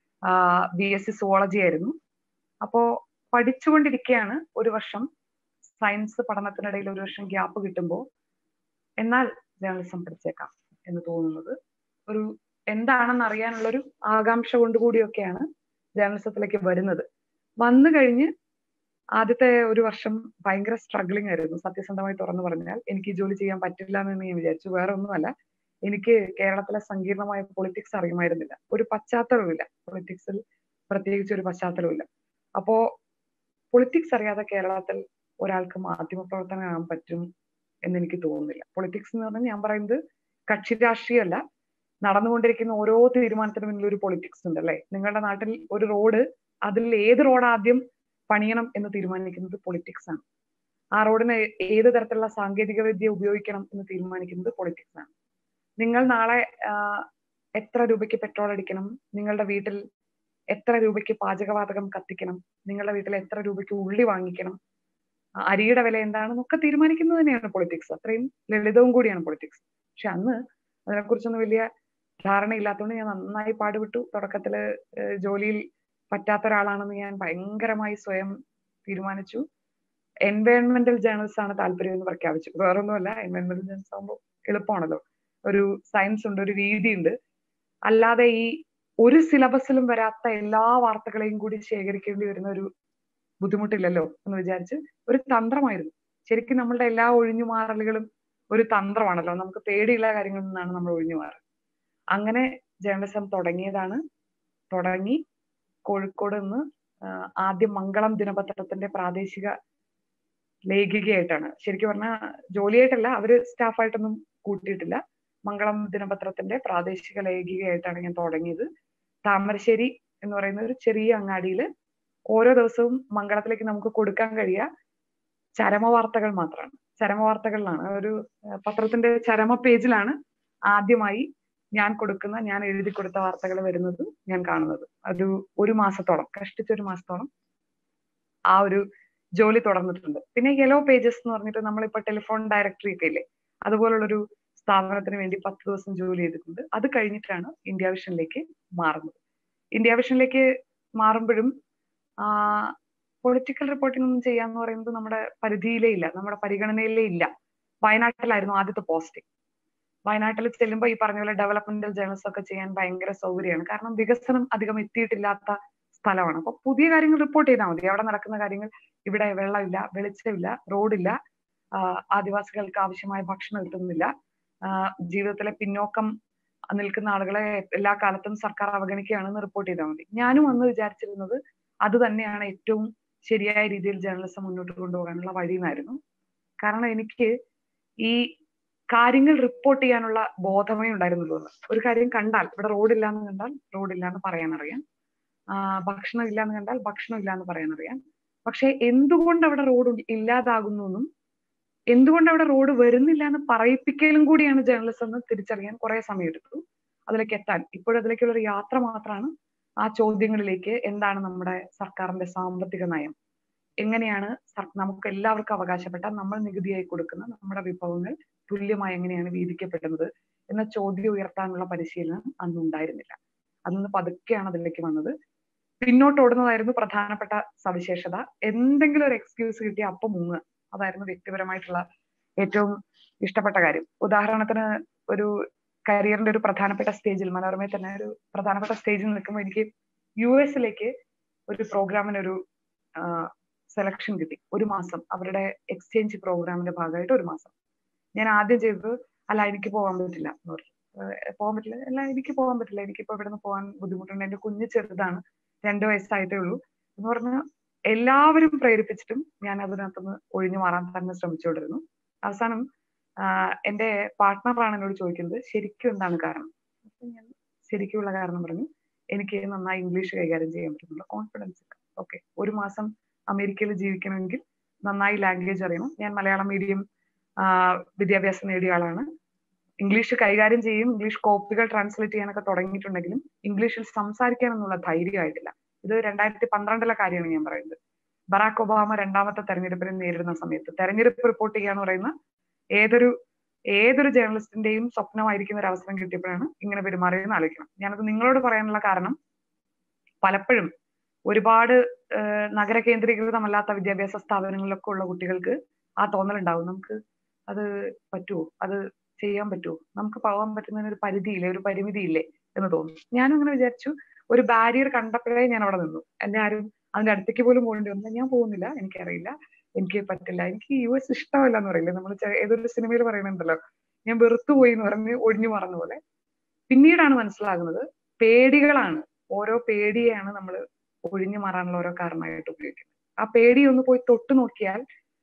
BSc സുവോളജി ആയിരുന്നു. അപ്പോ പഠിച്ചുകൊണ്ടിരിക്കുകയാണ് 1 വർഷം സയൻസ് പഠനത്തിനിടയിൽ 1 വർഷം ഗ്യാപ്പ് കിട്ടുമ്പോൾ എന്നാൽ ജേർണലിസം പഠിച്ചേക്കാം എന്ന് തോന്നുന്നത് ഒരു എന്താണെന്ന് അറിയാനുള്ളൊരു ആകാംക്ഷ കൊണ്ടുകൂടിയൊക്കെയാണ് ജേർണലിസത്തിലേക്ക് വരുന്നത്. വന്നു കഴിഞ്ഞ് ആദ്യത്തെ 1 വർഷം ഭയങ്കര സ്ട്രഗ്ലിംഗ് ആയിരുന്നു. സത്യസന്ധമായി തുറന്നു പറഞ്ഞാൽ എനിക്ക് ഈ ജോലി ചെയ്യാൻ പറ്റില്ല എന്ന് ഞാൻ വിചാരിച്ചു. വേറെ ഒന്നുമല്ല, എനിക്ക് കേരളത്തിലെ സങ്കീർണമായ പൊളിറ്റിക്സ് അറിയുമായിരുന്നില്ല. ഒരു പശ്ചാത്തലമില്ല, പൊളിറ്റിക്സിൽ പ്രത്യേകിച്ച് ഒരു പശ്ചാത്തലമില്ല. അപ്പോ പൊളിറ്റിക്സ് അറിയാതെ കേരളത്തിൽ ഒരാൾക്ക് മാധ്യമപ്രവർത്തകനാകാൻ പറ്റും എന്ന് എനിക്ക് തോന്നുന്നില്ല. പൊളിറ്റിക്സ് എന്ന് പറഞ്ഞാൽ ഞാൻ പറയുന്നത് കക്ഷി രാഷ്ട്രീയമല്ല, നടന്നുകൊണ്ടിരിക്കുന്ന ഓരോ തീരുമാനത്തിന് മുന്നിൽ ഒരു പൊളിറ്റിക്സ് ഉണ്ട് അല്ലേ? നിങ്ങളുടെ നാട്ടിൽ ഒരു റോഡ്, അതിൽ ഏത് റോഡ് ആദ്യം പണിയണം എന്ന് തീരുമാനിക്കുന്നത് പൊളിറ്റിക്സ് ആണ്. ആ റോഡിന് ഏത് തരത്തിലുള്ള സാങ്കേതിക വിദ്യ ഉപയോഗിക്കണം എന്ന് തീരുമാനിക്കുന്നത് പൊളിറ്റിക്സ് ആണ്. നിങ്ങൾ നാളെ എത്ര രൂപയ്ക്ക് പെട്രോൾ അടിക്കണം, നിങ്ങളുടെ വീട്ടിൽ എത്ര രൂപയ്ക്ക് പാചകവാതകം കത്തിക്കണം, നിങ്ങളുടെ വീട്ടിൽ എത്ര രൂപയ്ക്ക് ഉള്ളി വാങ്ങിക്കണം, അരിയുടെ വില എന്താണെന്നൊക്കെ തീരുമാനിക്കുന്നത് തന്നെയാണ് പൊളിറ്റിക്സ്. അത്രയും ലളിതവും കൂടിയാണ് പൊളിറ്റിക്സ്. പക്ഷെ അന്ന് അതിനെക്കുറിച്ചൊന്നും വലിയ ധാരണയില്ലാത്തതുകൊണ്ട് ഞാൻ നന്നായി പാടുപെട്ടു. തുടക്കത്തില് ജോലിയിൽ പറ്റാത്ത ഒരാളാണെന്ന് ഞാൻ ഭയങ്കരമായി സ്വയം തീരുമാനിച്ചു. എൻവയോൺമെന്റൽ ജേർണൽസ് ആണ് താല്പര്യം എന്ന് പ്രഖ്യാപിച്ചു. വേറൊന്നുമല്ല, എൻവയോൺമെന്റൽ ജേർണൽസ് ആകുമ്പോൾ എളുപ്പമാണല്ലോ, ഒരു സയൻസ് ഉണ്ട്, ഒരു രീതിയുണ്ട്. അല്ലാതെ ഈ ഒരു സിലബസിലും വരാത്ത എല്ലാ വാർത്തകളെയും കൂടി ശേഖരിക്കേണ്ടി വരുന്ന ഒരു ബുദ്ധിമുട്ടില്ലല്ലോ എന്ന് വിചാരിച്ച് ഒരു തന്ത്രമായിരുന്നു. ശരിക്കും നമ്മളുടെ എല്ലാ ഒഴിഞ്ഞുമാറലുകളും ഒരു തന്ത്രമാണല്ലോ. നമുക്ക് പേടിയുള്ള കാര്യങ്ങളിൽ നിന്നാണ് നമ്മൾ ഒഴിഞ്ഞുമാറുക. അങ്ങനെ ജേർണലിസം തുടങ്ങി കോഴിക്കോട് നിന്ന് ആദ്യം മംഗളം ദിനപത്രത്തിന്റെ പ്രാദേശിക ലേഖികയായിട്ടാണ്. ശരിക്കും പറഞ്ഞാൽ ജോലിയായിട്ടല്ല, അവര് സ്റ്റാഫായിട്ടൊന്നും കൂട്ടിയിട്ടില്ല. മംഗളം ദിനപത്രത്തിന്റെ പ്രാദേശിക ലേഖികയായിട്ടാണ് ഞാൻ തുടങ്ങിയത്. താമരശ്ശേരി എന്ന് പറയുന്ന ഒരു ചെറിയ അങ്ങാടിയില് ഓരോ ദിവസവും മംഗളത്തിലേക്ക് നമുക്ക് കൊടുക്കാൻ കഴിയുക ചരമവാർത്തകൾ മാത്രമാണ്. ചരമവാർത്തകളിലാണ്, ഒരു പത്രത്തിന്റെ ചരമ പേജിലാണ് ആദ്യമായി ഞാൻ എഴുതി കൊടുത്ത വാർത്തകൾ വരുന്നത്, ഞാൻ കാണുന്നത്. ഒരു മാസത്തോളം, കഷ്ടിച്ചൊരു മാസത്തോളം ആ ഒരു ജോലി തുടർന്നിട്ടുണ്ട്. പിന്നെ യെല്ലോ പേജസ് എന്ന് പറഞ്ഞിട്ട് നമ്മളിപ്പോ ടെലിഫോൺ ഡയറക്ടറി ഒക്കെ ഇല്ലേ, അതുപോലുള്ളൊരു സ്ഥാപനത്തിന് വേണ്ടി 10 ദിവസം ജോലി ചെയ്തിട്ടുണ്ട്. അത് കഴിഞ്ഞിട്ടാണ് ഇന്ത്യ വിഷനിലേക്ക് മാറുന്നത്. ഇന്ത്യ വിഷനിലേക്ക് മാറുമ്പോഴും പൊളിറ്റിക്കൽ റിപ്പോർട്ടിംഗ് ഒന്നും ചെയ്യാന്ന് പറയുന്നത് നമ്മുടെ പരിധിയിലേ ഇല്ല, നമ്മുടെ പരിഗണനയിലേ ഇല്ല. വയനാട്ടിലായിരുന്നു ആദ്യത്തെ പോസ്റ്റിംഗ്. വയനാട്ടിൽ ചെല്ലുമ്പോൾ ഈ പറഞ്ഞ പോലെ ഡെവലപ്മെന്റൽ ജേർണൽസ് ഒക്കെ ചെയ്യാൻ ഭയങ്കര സൗകര്യമാണ്. കാരണം വികസനം അധികം എത്തിയിട്ടില്ലാത്ത സ്ഥലമാണ്. അപ്പൊ പുതിയ കാര്യങ്ങൾ റിപ്പോർട്ട് ചെയ്താൽ മതി. അവിടെ നടക്കുന്ന കാര്യങ്ങൾ, ഇവിടെ വെള്ളമില്ല, വെളിച്ചമില്ല, റോഡില്ല, ആദിവാസികൾക്ക് ആവശ്യമായ ഭക്ഷണം കിട്ടുന്നില്ല, ജീവിതത്തിലെ പിന്നോക്കം നിൽക്കുന്ന ആളുകളെ എല്ലാ കാലത്തും സർക്കാർ അവഗണിക്കുകയാണെന്ന് റിപ്പോർട്ട് ചെയ്താൽ മതി. ഞാനും അന്ന് വിചാരിച്ചിരുന്നത് അത് തന്നെയാണ് ഏറ്റവും ശരിയായ രീതിയിൽ ജേർണലിസം മുന്നോട്ട് കൊണ്ടുപോകാനുള്ള വഴി എന്നായിരുന്നു. കാരണം എനിക്ക് ഈ കാര്യങ്ങൾ റിപ്പോർട്ട് ചെയ്യാനുള്ള ബോധമേ ഉണ്ടായിരുന്നുള്ളൂ. ഒരു കാര്യം കണ്ടാൽ, ഇവിടെ റോഡില്ല എന്ന് കണ്ടാൽ റോഡില്ല എന്ന് പറയാനറിയാം, ഭക്ഷണം ഇല്ല എന്ന് കണ്ടാൽ ഭക്ഷണം ഇല്ല എന്ന് പറയാനറിയാം. പക്ഷെ എന്തുകൊണ്ട് അവിടെ റോഡ് ഇല്ലാതാകുന്നു എന്നും എന്തുകൊണ്ട് അവിടെ റോഡ് വരുന്നില്ല എന്ന് പറയിപ്പിക്കലും കൂടിയാണ് ജേർണലിസം എന്ന് തിരിച്ചറിയാൻ കുറെ സമയം എടുത്തു. അതിലേക്ക് എത്താൻ ഇപ്പോഴതിലേക്കുള്ള ഒരു യാത്ര മാത്രമാണ്. ആ ചോദ്യങ്ങളിലേക്ക്, എന്താണ് നമ്മുടെ സർക്കാരിന്റെ സാമ്പത്തിക നയം, എങ്ങനെയാണ് നമുക്ക് എല്ലാവർക്കും അവകാശപ്പെട്ട നമ്മൾ നികുതിയായി കൊടുക്കുന്ന നമ്മുടെ വിഭവങ്ങൾ തുല്യമായി എങ്ങനെയാണ് വീതിക്കപ്പെടുന്നത് എന്ന ചോദ്യം ഉയർത്താനുള്ള പരിശീലനം അന്നുണ്ടായിരുന്നില്ല. അന്ന് പതുക്കെയാണ് അതിലേക്ക് വന്നത്. പിന്നോട്ട് ഓടുന്നതായിരുന്നു പ്രധാനപ്പെട്ട സവിശേഷത. എന്തെങ്കിലും ഒരു എക്സ്ക്യൂസ് കിട്ടിയ അപ്പം മുങ്ങുക, അതായിരുന്നു വ്യക്തിപരമായിട്ടുള്ള ഏറ്റവും ഇഷ്ടപ്പെട്ട കാര്യം. ഉദാഹരണത്തിന്, ഒരു കരിയറിന്റെ ഒരു പ്രധാനപ്പെട്ട സ്റ്റേജിൽ, മനോരമയിൽ തന്നെ ഒരു പ്രധാനപ്പെട്ട സ്റ്റേജിൽ നിൽക്കുമ്പോൾ എനിക്ക് US ഒരു പ്രോഗ്രാമിനൊരു സെലക്ഷൻ കിട്ടി. ഒരു മാസം അവരുടെ എക്സ്ചേഞ്ച് പ്രോഗ്രാമിന്റെ ഭാഗമായിട്ട് ഒരു മാസം. ഞാൻ ആദ്യം ചെയ്തത്, അല്ല എനിക്ക് പോകാൻ പറ്റില്ല എന്ന് പറഞ്ഞു. പോകാൻ പറ്റില്ല, അല്ല എനിക്ക് പോകാൻ പറ്റില്ല, എനിക്കിപ്പോ ഇവിടെ നിന്ന് പോകാൻ ബുദ്ധിമുട്ടുണ്ട്, എന്റെ കുഞ്ഞ് ചെറുതാണ്, 2 വയസ്സായിട്ടേ ഉള്ളൂ എന്ന് പറഞ്ഞ് എല്ലാവരും പ്രേരിപ്പിച്ചിട്ടും ഞാൻ അതിനകത്തുനിന്ന് ഒഴിഞ്ഞു മാറാൻ തന്നെ ശ്രമിച്ചുകൊണ്ടിരുന്നു. അവസാനം എന്റെ പാർട്ട്ണറാണ് എന്നോട് ചോദിക്കുന്നത്, ശരിക്കും എന്താണ് കാരണം? ഞാൻ ശരിക്കുമുള്ള കാരണം പറഞ്ഞു, എനിക്ക് നന്നായി ഇംഗ്ലീഷ് കൈകാര്യം ചെയ്യാൻ പറ്റുന്നുള്ള കോൺഫിഡൻസ്. ഓക്കെ, ഒരു മാസം അമേരിക്കയിൽ ജീവിക്കണമെങ്കിൽ നന്നായി ലാംഗ്വേജ് അറിയണം. ഞാൻ മലയാളം മീഡിയം വിദ്യാഭ്യാസം നേടിയ ആളാണ്. ഇംഗ്ലീഷ് കൈകാര്യം ചെയ്യും, ഇംഗ്ലീഷ് കോപ്പികൾ ട്രാൻസ്ലേറ്റ് ചെയ്യാനൊക്കെ തുടങ്ങിയിട്ടുണ്ടെങ്കിലും ഇംഗ്ലീഷിൽ സംസാരിക്കാനെന്നുള്ള ധൈര്യമായിട്ടില്ല. ഇത് 2012 കാര്യമാണ് ഞാൻ പറയുന്നത്. ബറാക് ഒബാമ 2ാമത്തെ തെരഞ്ഞെടുപ്പിനെ നേരിടുന്ന സമയത്ത് തെരഞ്ഞെടുപ്പ് റിപ്പോർട്ട് ചെയ്യാന്ന് പറയുന്ന ഏതൊരു ജേർണലിസ്റ്റിന്റെയും സ്വപ്നമായിരിക്കുന്ന ഒരു അവസരം കിട്ടിയപ്പോഴാണ് ഇങ്ങനെ പെരുമാറിയെന്ന് ആലോചിക്കണം. ഞാനത് നിങ്ങളോട് പറയാനുള്ള കാരണം, പലപ്പോഴും ഒരുപാട് നഗര കേന്ദ്രീകൃതമല്ലാത്ത വിദ്യാഭ്യാസ സ്ഥാപനങ്ങളിലൊക്കെ ഉള്ള കുട്ടികൾക്ക് ആ തോന്നലുണ്ടാവും, നമുക്ക് അത് പറ്റുമോ, അത് ചെയ്യാൻ പറ്റുമോ, നമുക്ക് പോകാൻ പറ്റുന്നതിന് ഒരു പരിധിയില്ലേ, ഒരു പരിമിതിയില്ലേ എന്ന് തോന്നും. ഞാനും അങ്ങനെ വിചാരിച്ചു. ഒരു ബാരിയർ കണ്ടപ്പോഴേ ഞാൻ അവിടെ നിന്നു. എന്നെ ആരും അതിന്റെ അടുത്തേക്ക് പോലും പോകേണ്ടി വന്നില്ല. ഞാൻ പോകുന്നില്ല, എനിക്കറിയില്ല, എനിക്ക് പറ്റില്ല, എനിക്ക് US ഇഷ്ടമല്ല എന്ന് പറയില്ലേ, നമ്മൾ ഏതൊരു സിനിമയിൽ പറയുന്നുണ്ടല്ലോ, ഞാൻ വെറുത്തുപോയി എന്ന് പറഞ്ഞ് ഒഴിഞ്ഞു മറന്ന പോലെ. പിന്നീടാണ് മനസ്സിലാകുന്നത്, പേടികളാണ്, ഓരോ പേടിയെയാണ് നമ്മൾ ഒഴിഞ്ഞു മാറാനുള്ള ഓരോ കാരണമായിട്ട് ഉപയോഗിക്കുന്നത്. ആ പേടി ഒന്ന് പോയി തൊട്ടു നോക്കിയാൽ,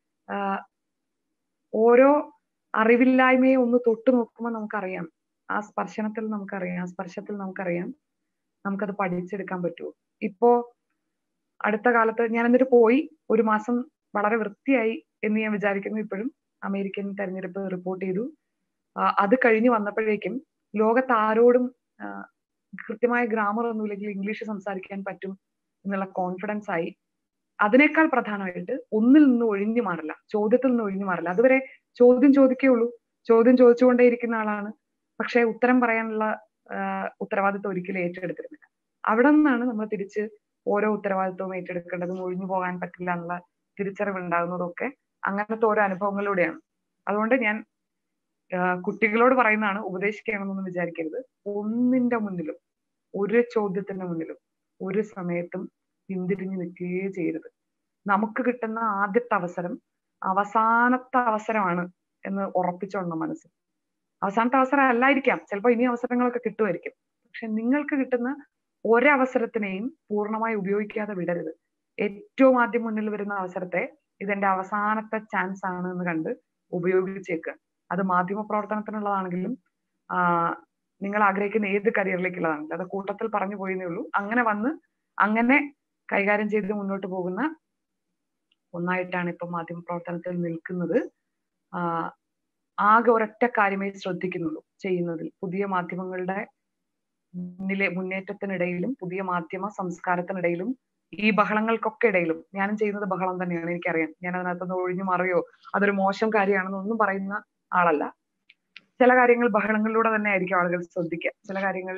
ഓരോ അറിവില്ലായ്മയെ ഒന്ന് തൊട്ടു നോക്കുമ്പോൾ നമുക്കറിയാം, ആ സ്പർശത്തിൽ നമുക്കറിയാം നമുക്കത് പഠിച്ചെടുക്കാൻ പറ്റുമോ. ഇപ്പോ അടുത്ത കാലത്ത് ഞാൻ എന്നിട്ട് പോയി, ഒരു മാസം വളരെ വൃത്തിയായി എന്ന് ഞാൻ വിചാരിക്കുന്നു. ഇപ്പോഴും അമേരിക്കൻ തെരഞ്ഞെടുപ്പ് റിപ്പോർട്ട് ചെയ്തു. അത് കഴിഞ്ഞ് വന്നപ്പോഴേക്കും ലോകത്ത് ആരോടും കൃത്യമായ ഗ്രാമർ ഒന്നുമില്ലെങ്കിൽ ഇംഗ്ലീഷ് സംസാരിക്കാൻ പറ്റും എന്നുള്ള കോൺഫിഡൻസ് ആയി. അതിനേക്കാൾ പ്രധാനമായിട്ട് ഒന്നിൽ നിന്ന് ഒഴിഞ്ഞു മാറില്ല, ചോദ്യത്തിൽ നിന്ന് ഒഴിഞ്ഞു മാറില്ല. അതുവരെ ചോദ്യം ചോദിക്കുകയുള്ളൂ, ചോദ്യം ചോദിച്ചുകൊണ്ടേയിരിക്കുന്ന ആളാണ്, പക്ഷെ ഉത്തരം പറയാനുള്ള ഉത്തരവാദിത്വം ഒരിക്കലും ഏറ്റെടുത്തിരുന്നില്ല. അവിടെ നിന്നാണ് നമ്മൾ തിരിച്ച് ഓരോ ഉത്തരവാദിത്വവും ഏറ്റെടുക്കേണ്ടതും ഒഴിഞ്ഞു പോകാൻ പറ്റില്ല എന്നുള്ള തിരിച്ചറിവ് ഉണ്ടാകുന്നതും ഒക്കെ അങ്ങനത്തെ ഓരോ അനുഭവങ്ങളിലൂടെയാണ്. അതുകൊണ്ട് ഞാൻ കുട്ടികളോട് പറയുന്നതാണ്, ഉപദേശിക്കുകയാണെന്നൊന്നും വിചാരിക്കരുത്. ഒന്നിന്റെ മുന്നിലും, ഒരു ചോദ്യത്തിന്റെ മുന്നിലും ഒരു സമയത്തും പിന്തിരിഞ്ഞു നിൽക്കുകയേ ചെയ്യരുത്. നമുക്ക് കിട്ടുന്ന ആദ്യത്തെ അവസരം അവസാനത്തെ അവസരമാണ് എന്ന് ഉറപ്പിച്ചോളണം മനസ്സിൽ. അവസാനത്തെ അവസരം അല്ലായിരിക്കാം, ചിലപ്പോൾ ഇനി അവസരങ്ങളൊക്കെ കിട്ടുമായിരിക്കും. പക്ഷെ നിങ്ങൾക്ക് കിട്ടുന്ന ഒരവസരത്തിനെയും പൂർണ്ണമായി ഉപയോഗിക്കാതെ വിടരുത്. ഏറ്റവും ആദ്യം മുന്നിൽ വരുന്ന അവസരത്തെ ഇതെന്റെ അവസാനത്തെ ചാൻസ് ആണ് എന്ന് കണ്ട് ഉപയോഗിച്ചേക്കുക. അത് മാധ്യമ പ്രവർത്തനത്തിനുള്ളതാണെങ്കിലും നിങ്ങൾ ആഗ്രഹിക്കുന്ന ഏത് കരിയറിലേക്കുള്ളതാണെങ്കിലും. അത് കൂട്ടത്തിൽ പറഞ്ഞു പോയെന്നേ ഉള്ളൂ. അങ്ങനെ വന്ന് അങ്ങനെ കൈകാര്യം ചെയ്ത് മുന്നോട്ട് പോകുന്ന ഒന്നായിട്ടാണ് ഇപ്പൊ മാധ്യമ പ്രവർത്തനത്തിൽ നിൽക്കുന്നത്. ആകെ ഒരൊറ്റ കാര്യമേ ശ്രദ്ധിക്കുന്നുള്ളൂ ചെയ്യുന്നതിൽ. പുതിയ മാധ്യമങ്ങളുടെ മുന്നേറ്റത്തിനിടയിലും പുതിയ മാധ്യമ സംസ്കാരത്തിനിടയിലും ഈ ബഹളങ്ങൾക്കൊക്കെ ഇടയിലും ഞാനും ചെയ്യുന്നത് ബഹളം തന്നെയാണ്, എനിക്കറിയാം. ഞാൻ അതിനകത്തുനിന്ന് ഒഴിഞ്ഞു മാറിയോ അതൊരു മോശം കാര്യമാണെന്നൊന്നും പറയുന്ന ആളല്ല. ചില കാര്യങ്ങൾ ബഹളങ്ങളിലൂടെ തന്നെ ആയിരിക്കും ആളുകൾ ശ്രദ്ധിക്കുക. ചില കാര്യങ്ങൾ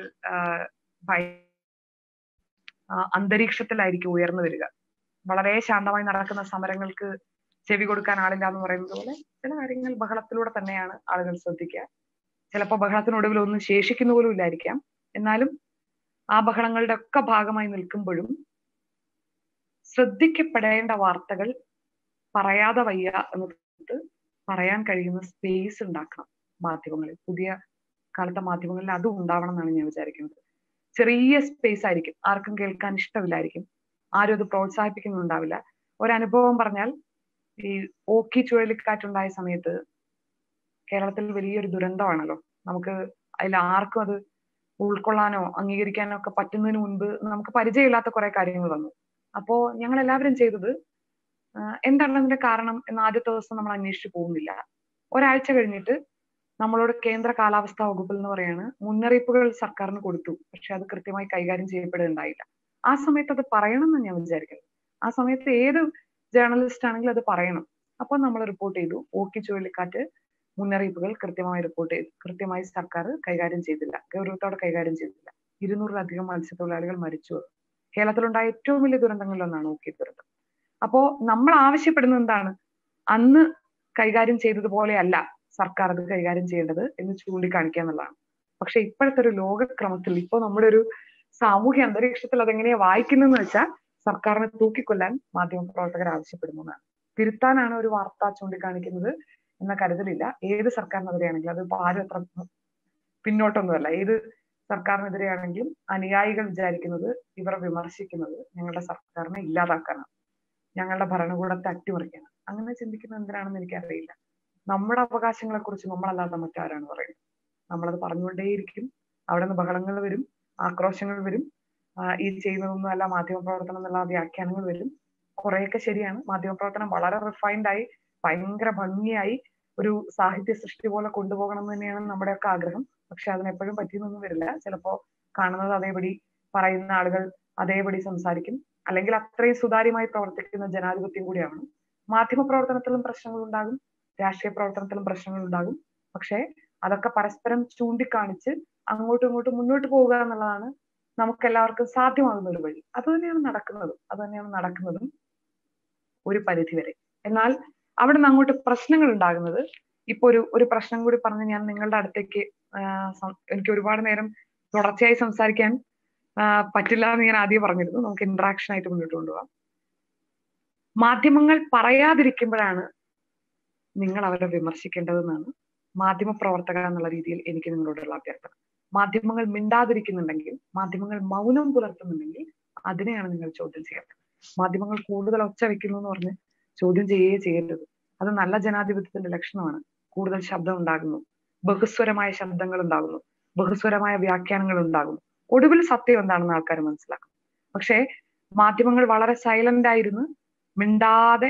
അന്തരീക്ഷത്തിലായിരിക്കും ഉയർന്നു വരിക. വളരെ ശാന്തമായി നടക്കുന്ന സമരങ്ങൾക്ക് ചെവി കൊടുക്കാൻ ആളില്ല എന്ന് പറയുന്നത് പോലെ ചില കാര്യങ്ങൾ ബഹളത്തിലൂടെ തന്നെയാണ് ആളുകൾ ശ്രദ്ധിക്കുക. ചിലപ്പോൾ ബഹളത്തിനൊടുവിൽ ഒന്നും ശേഷിക്കുന്ന പോലും ഇല്ലായിരിക്കാം. എന്നാലും ആ ബഹളങ്ങളുടെ ഒക്കെ ഭാഗമായി നിൽക്കുമ്പോഴും ശ്രദ്ധിക്കപ്പെടേണ്ട വാർത്തകൾ പറയാതെ വയ്യ എന്നിട്ട് പറയാൻ കഴിയുന്ന സ്പേസ് ഉണ്ടാക്കണം മാധ്യമങ്ങളിൽ. പുതിയ കാലത്തെ മാധ്യമങ്ങളിൽ അതും ഉണ്ടാവണം എന്നാണ് ഞാൻ വിചാരിക്കുന്നത്. ചെറിയ സ്പേസ് ആയിരിക്കും, ആർക്കും കേൾക്കാൻ ഇഷ്ടമില്ലായിരിക്കും, ആരും അത് പ്രോത്സാഹിപ്പിക്കുന്നുണ്ടാവില്ല. ഒരനുഭവം പറഞ്ഞാൽ, ഈ ഓക്കി ചുഴലിക്കാറ്റുണ്ടായ സമയത്ത് കേരളത്തിൽ വലിയൊരു ദുരന്തമാണല്ലോ. നമുക്ക് അതിൽ ആർക്കും അത് ഉൾക്കൊള്ളാനോ അംഗീകരിക്കാനോ ഒക്കെ പറ്റുന്നതിന് മുൻപ് നമുക്ക് പരിചയമില്ലാത്ത കുറെ കാര്യങ്ങൾ വന്നു. അപ്പോ ഞങ്ങൾ എല്ലാവരും ചെയ്തത് എന്താണ് അതിന്റെ കാരണം എന്ന് ആദ്യത്തെ ദിവസം നമ്മൾ അന്വേഷിച്ചു പോകുന്നില്ല. ഒരാഴ്ച കഴിഞ്ഞിട്ട് നമ്മളോട് കേന്ദ്ര കാലാവസ്ഥാ വകുപ്പിൽ എന്ന് പറയാണ് മുന്നറിയിപ്പുകൾ സർക്കാരിന് കൊടുത്തു, പക്ഷെ അത് കൃത്യമായി കൈകാര്യം ചെയ്യപ്പെടുന്നുണ്ടായില്ല. ആ സമയത്ത് അത് പറയണം എന്ന് ഞാൻ വിചാരിക്കുന്നത്. ആ സമയത്ത് ഏത് ജേർണലിസ്റ്റ് ആണെങ്കിലും അത് പറയണം. അപ്പൊ നമ്മൾ റിപ്പോർട്ട് ചെയ്തു, ഓക്കി ചുഴലിക്കാറ്റ് മുന്നറിയിപ്പുകൾ കൃത്യമായി റിപ്പോർട്ട് ചെയ്തു, കൃത്യമായി സർക്കാർ കൈകാര്യം ചെയ്തില്ല, ഗൗരവത്തോടെ കൈകാര്യം ചെയ്തില്ല. 200-ലധികം മത്സ്യത്തൊഴിലാളികൾ മരിച്ചു. കേരളത്തിലുണ്ടായ ഏറ്റവും വലിയ ദുരന്തങ്ങളിലൊന്നാണ് ഓക്കി ദുരന്തം. അപ്പോ നമ്മൾ ആവശ്യപ്പെടുന്നത് എന്താണ്? അന്ന് കൈകാര്യം ചെയ്തതുപോലെയല്ല സർക്കാർ അത് കൈകാര്യം ചെയ്യേണ്ടത് എന്ന് ചൂണ്ടിക്കാണിക്കുക എന്നുള്ളതാണ്. പക്ഷെ ഇപ്പോഴത്തെ ഒരു ലോകക്രമത്തിൽ, ഇപ്പൊ നമ്മുടെ ഒരു സാമൂഹ്യ അന്തരീക്ഷത്തിൽ അതെങ്ങനെയാ വായിക്കുന്നതെന്ന് വെച്ചാൽ സർക്കാരിനെ തൂക്കിക്കൊല്ലാൻ മാധ്യമ പ്രവർത്തകർ ആവശ്യപ്പെടുന്നതാണ്. തിരുത്താനാണ് ഒരു വാർത്ത ചൂണ്ടിക്കാണിക്കുന്നത് എന്ന കരുതലില്ല. ഏത് സർക്കാരിനെതിരെയാണെങ്കിലും, അതിപ്പോ ആരും അത്ര പിന്നോട്ടൊന്നുമല്ല, ഏത് സർക്കാരിനെതിരെയാണെങ്കിലും അനുയായികൾ വിചാരിക്കുന്നത്, ഇവർ വിമർശിക്കുന്നത് ഞങ്ങളുടെ സർക്കാരിനെ ഇല്ലാതാക്കാനാണ്, ഞങ്ങളുടെ ഭരണകൂടത്തെ അട്ടിമറിക്കാനാണ്. അങ്ങനെ ചിന്തിക്കുന്നത് എന്തിനാണെന്ന് എനിക്കറിയില്ല. നമ്മുടെ അവകാശങ്ങളെ കുറിച്ച് നമ്മളല്ലാതെ മറ്റാരാണ് പറയുന്നത്? നമ്മളത് പറഞ്ഞുകൊണ്ടേയിരിക്കും. അവിടെ നിന്ന് ബഹളങ്ങൾ വരും, ആക്രോശങ്ങൾ വരും, ഈ ചെയ്യുന്നതൊന്നും അല്ല മാധ്യമപ്രവർത്തനം എന്നുള്ള വ്യാഖ്യാനങ്ങൾ വരും. കുറെയൊക്കെ ശരിയാണ്. മാധ്യമപ്രവർത്തനം വളരെ റിഫൈൻഡ് ആയി ഭയങ്കര ഭംഗിയായി ഒരു സാഹിത്യ സൃഷ്ടി പോലെ കൊണ്ടുപോകണം എന്ന് തന്നെയാണ് നമ്മുടെയൊക്കെ ആഗ്രഹം. പക്ഷെ അതിനെപ്പോഴും പറ്റിയെന്നൊന്നും വരില്ല. ചിലപ്പോ കാണുന്നത് അതേപടി പറയുന്ന ആളുകൾ അതേപടി സംസാരിക്കും. അല്ലെങ്കിൽ അത്രയും സുതാര്യമായി പ്രവർത്തിക്കുന്ന ജനാധിപത്യം കൂടിയാണ്. മാധ്യമ പ്രവർത്തനത്തിലും പ്രശ്നങ്ങൾ ഉണ്ടാകും, രാഷ്ട്രീയ പ്രവർത്തനത്തിലും പ്രശ്നങ്ങൾ ഉണ്ടാകും. പക്ഷെ അതൊക്കെ പരസ്പരം ചൂണ്ടിക്കാണിച്ച് അങ്ങോട്ടും ഇങ്ങോട്ടും മുന്നോട്ട് പോവുക എന്നുള്ളതാണ് നമുക്ക് എല്ലാവർക്കും സാധ്യമാകുന്ന ഒരു വഴി. അത് തന്നെയാണ് നടക്കുന്നതും ഒരു പരിധി വരെ. എന്നാൽ അവിടെ നിന്ന് അങ്ങോട്ട് പ്രശ്നങ്ങൾ ഉണ്ടാകുന്നത്, ഇപ്പൊ ഒരു പ്രശ്നം കൂടി പറഞ്ഞ് ഞാൻ നിങ്ങളുടെ അടുത്തേക്ക്, എനിക്ക് ഒരുപാട് നേരം തുടർച്ചയായി സംസാരിക്കാൻ പറ്റില്ല എന്ന് ഞാൻ ആദ്യം പറഞ്ഞിരുന്നു. നമുക്ക് ഇന്ററാക്ഷൻ ആയിട്ട് മുന്നോട്ട് കൊണ്ടുപോകാം. മാധ്യമങ്ങൾ പറയാതിരിക്കുമ്പോഴാണ് നിങ്ങൾ അവരെ വിമർശിക്കേണ്ടതെന്നാണ് മാധ്യമ പ്രവർത്തക എന്നുള്ള രീതിയിൽ എനിക്ക് നിങ്ങളോടുള്ള അഭ്യർത്ഥന. മാധ്യമങ്ങൾ മിണ്ടാതിരിക്കുന്നുണ്ടെങ്കിൽ, മാധ്യമങ്ങൾ മൗനം പുലർത്തുന്നുണ്ടെങ്കിൽ അതിനെയാണ് നിങ്ങൾ ചോദ്യം ചെയ്യേണ്ടത്. മാധ്യമങ്ങൾ കൂടുതൽ ഒച്ച വെക്കുന്നു എന്ന് പറഞ്ഞ് ചോദ്യം ചെയ്യരുത്. അത് നല്ല ജനാധിപത്യത്തിന്റെ ലക്ഷണമാണ്. കൂടുതൽ ശബ്ദം ഉണ്ടാകുന്നു, ബഹുസ്വരമായ ശബ്ദങ്ങൾ ഉണ്ടാകുന്നു, ബഹുസ്വരമായ വ്യാഖ്യാനങ്ങൾ ഉണ്ടാകുന്നു. ഒടുവിൽ സത്യം എന്താണെന്ന് ആൾക്കാർ മനസ്സിലാക്കും. പക്ഷേ മാധ്യമങ്ങൾ വളരെ സൈലന്റ് ആയിരുന്നു മിണ്ടാതെ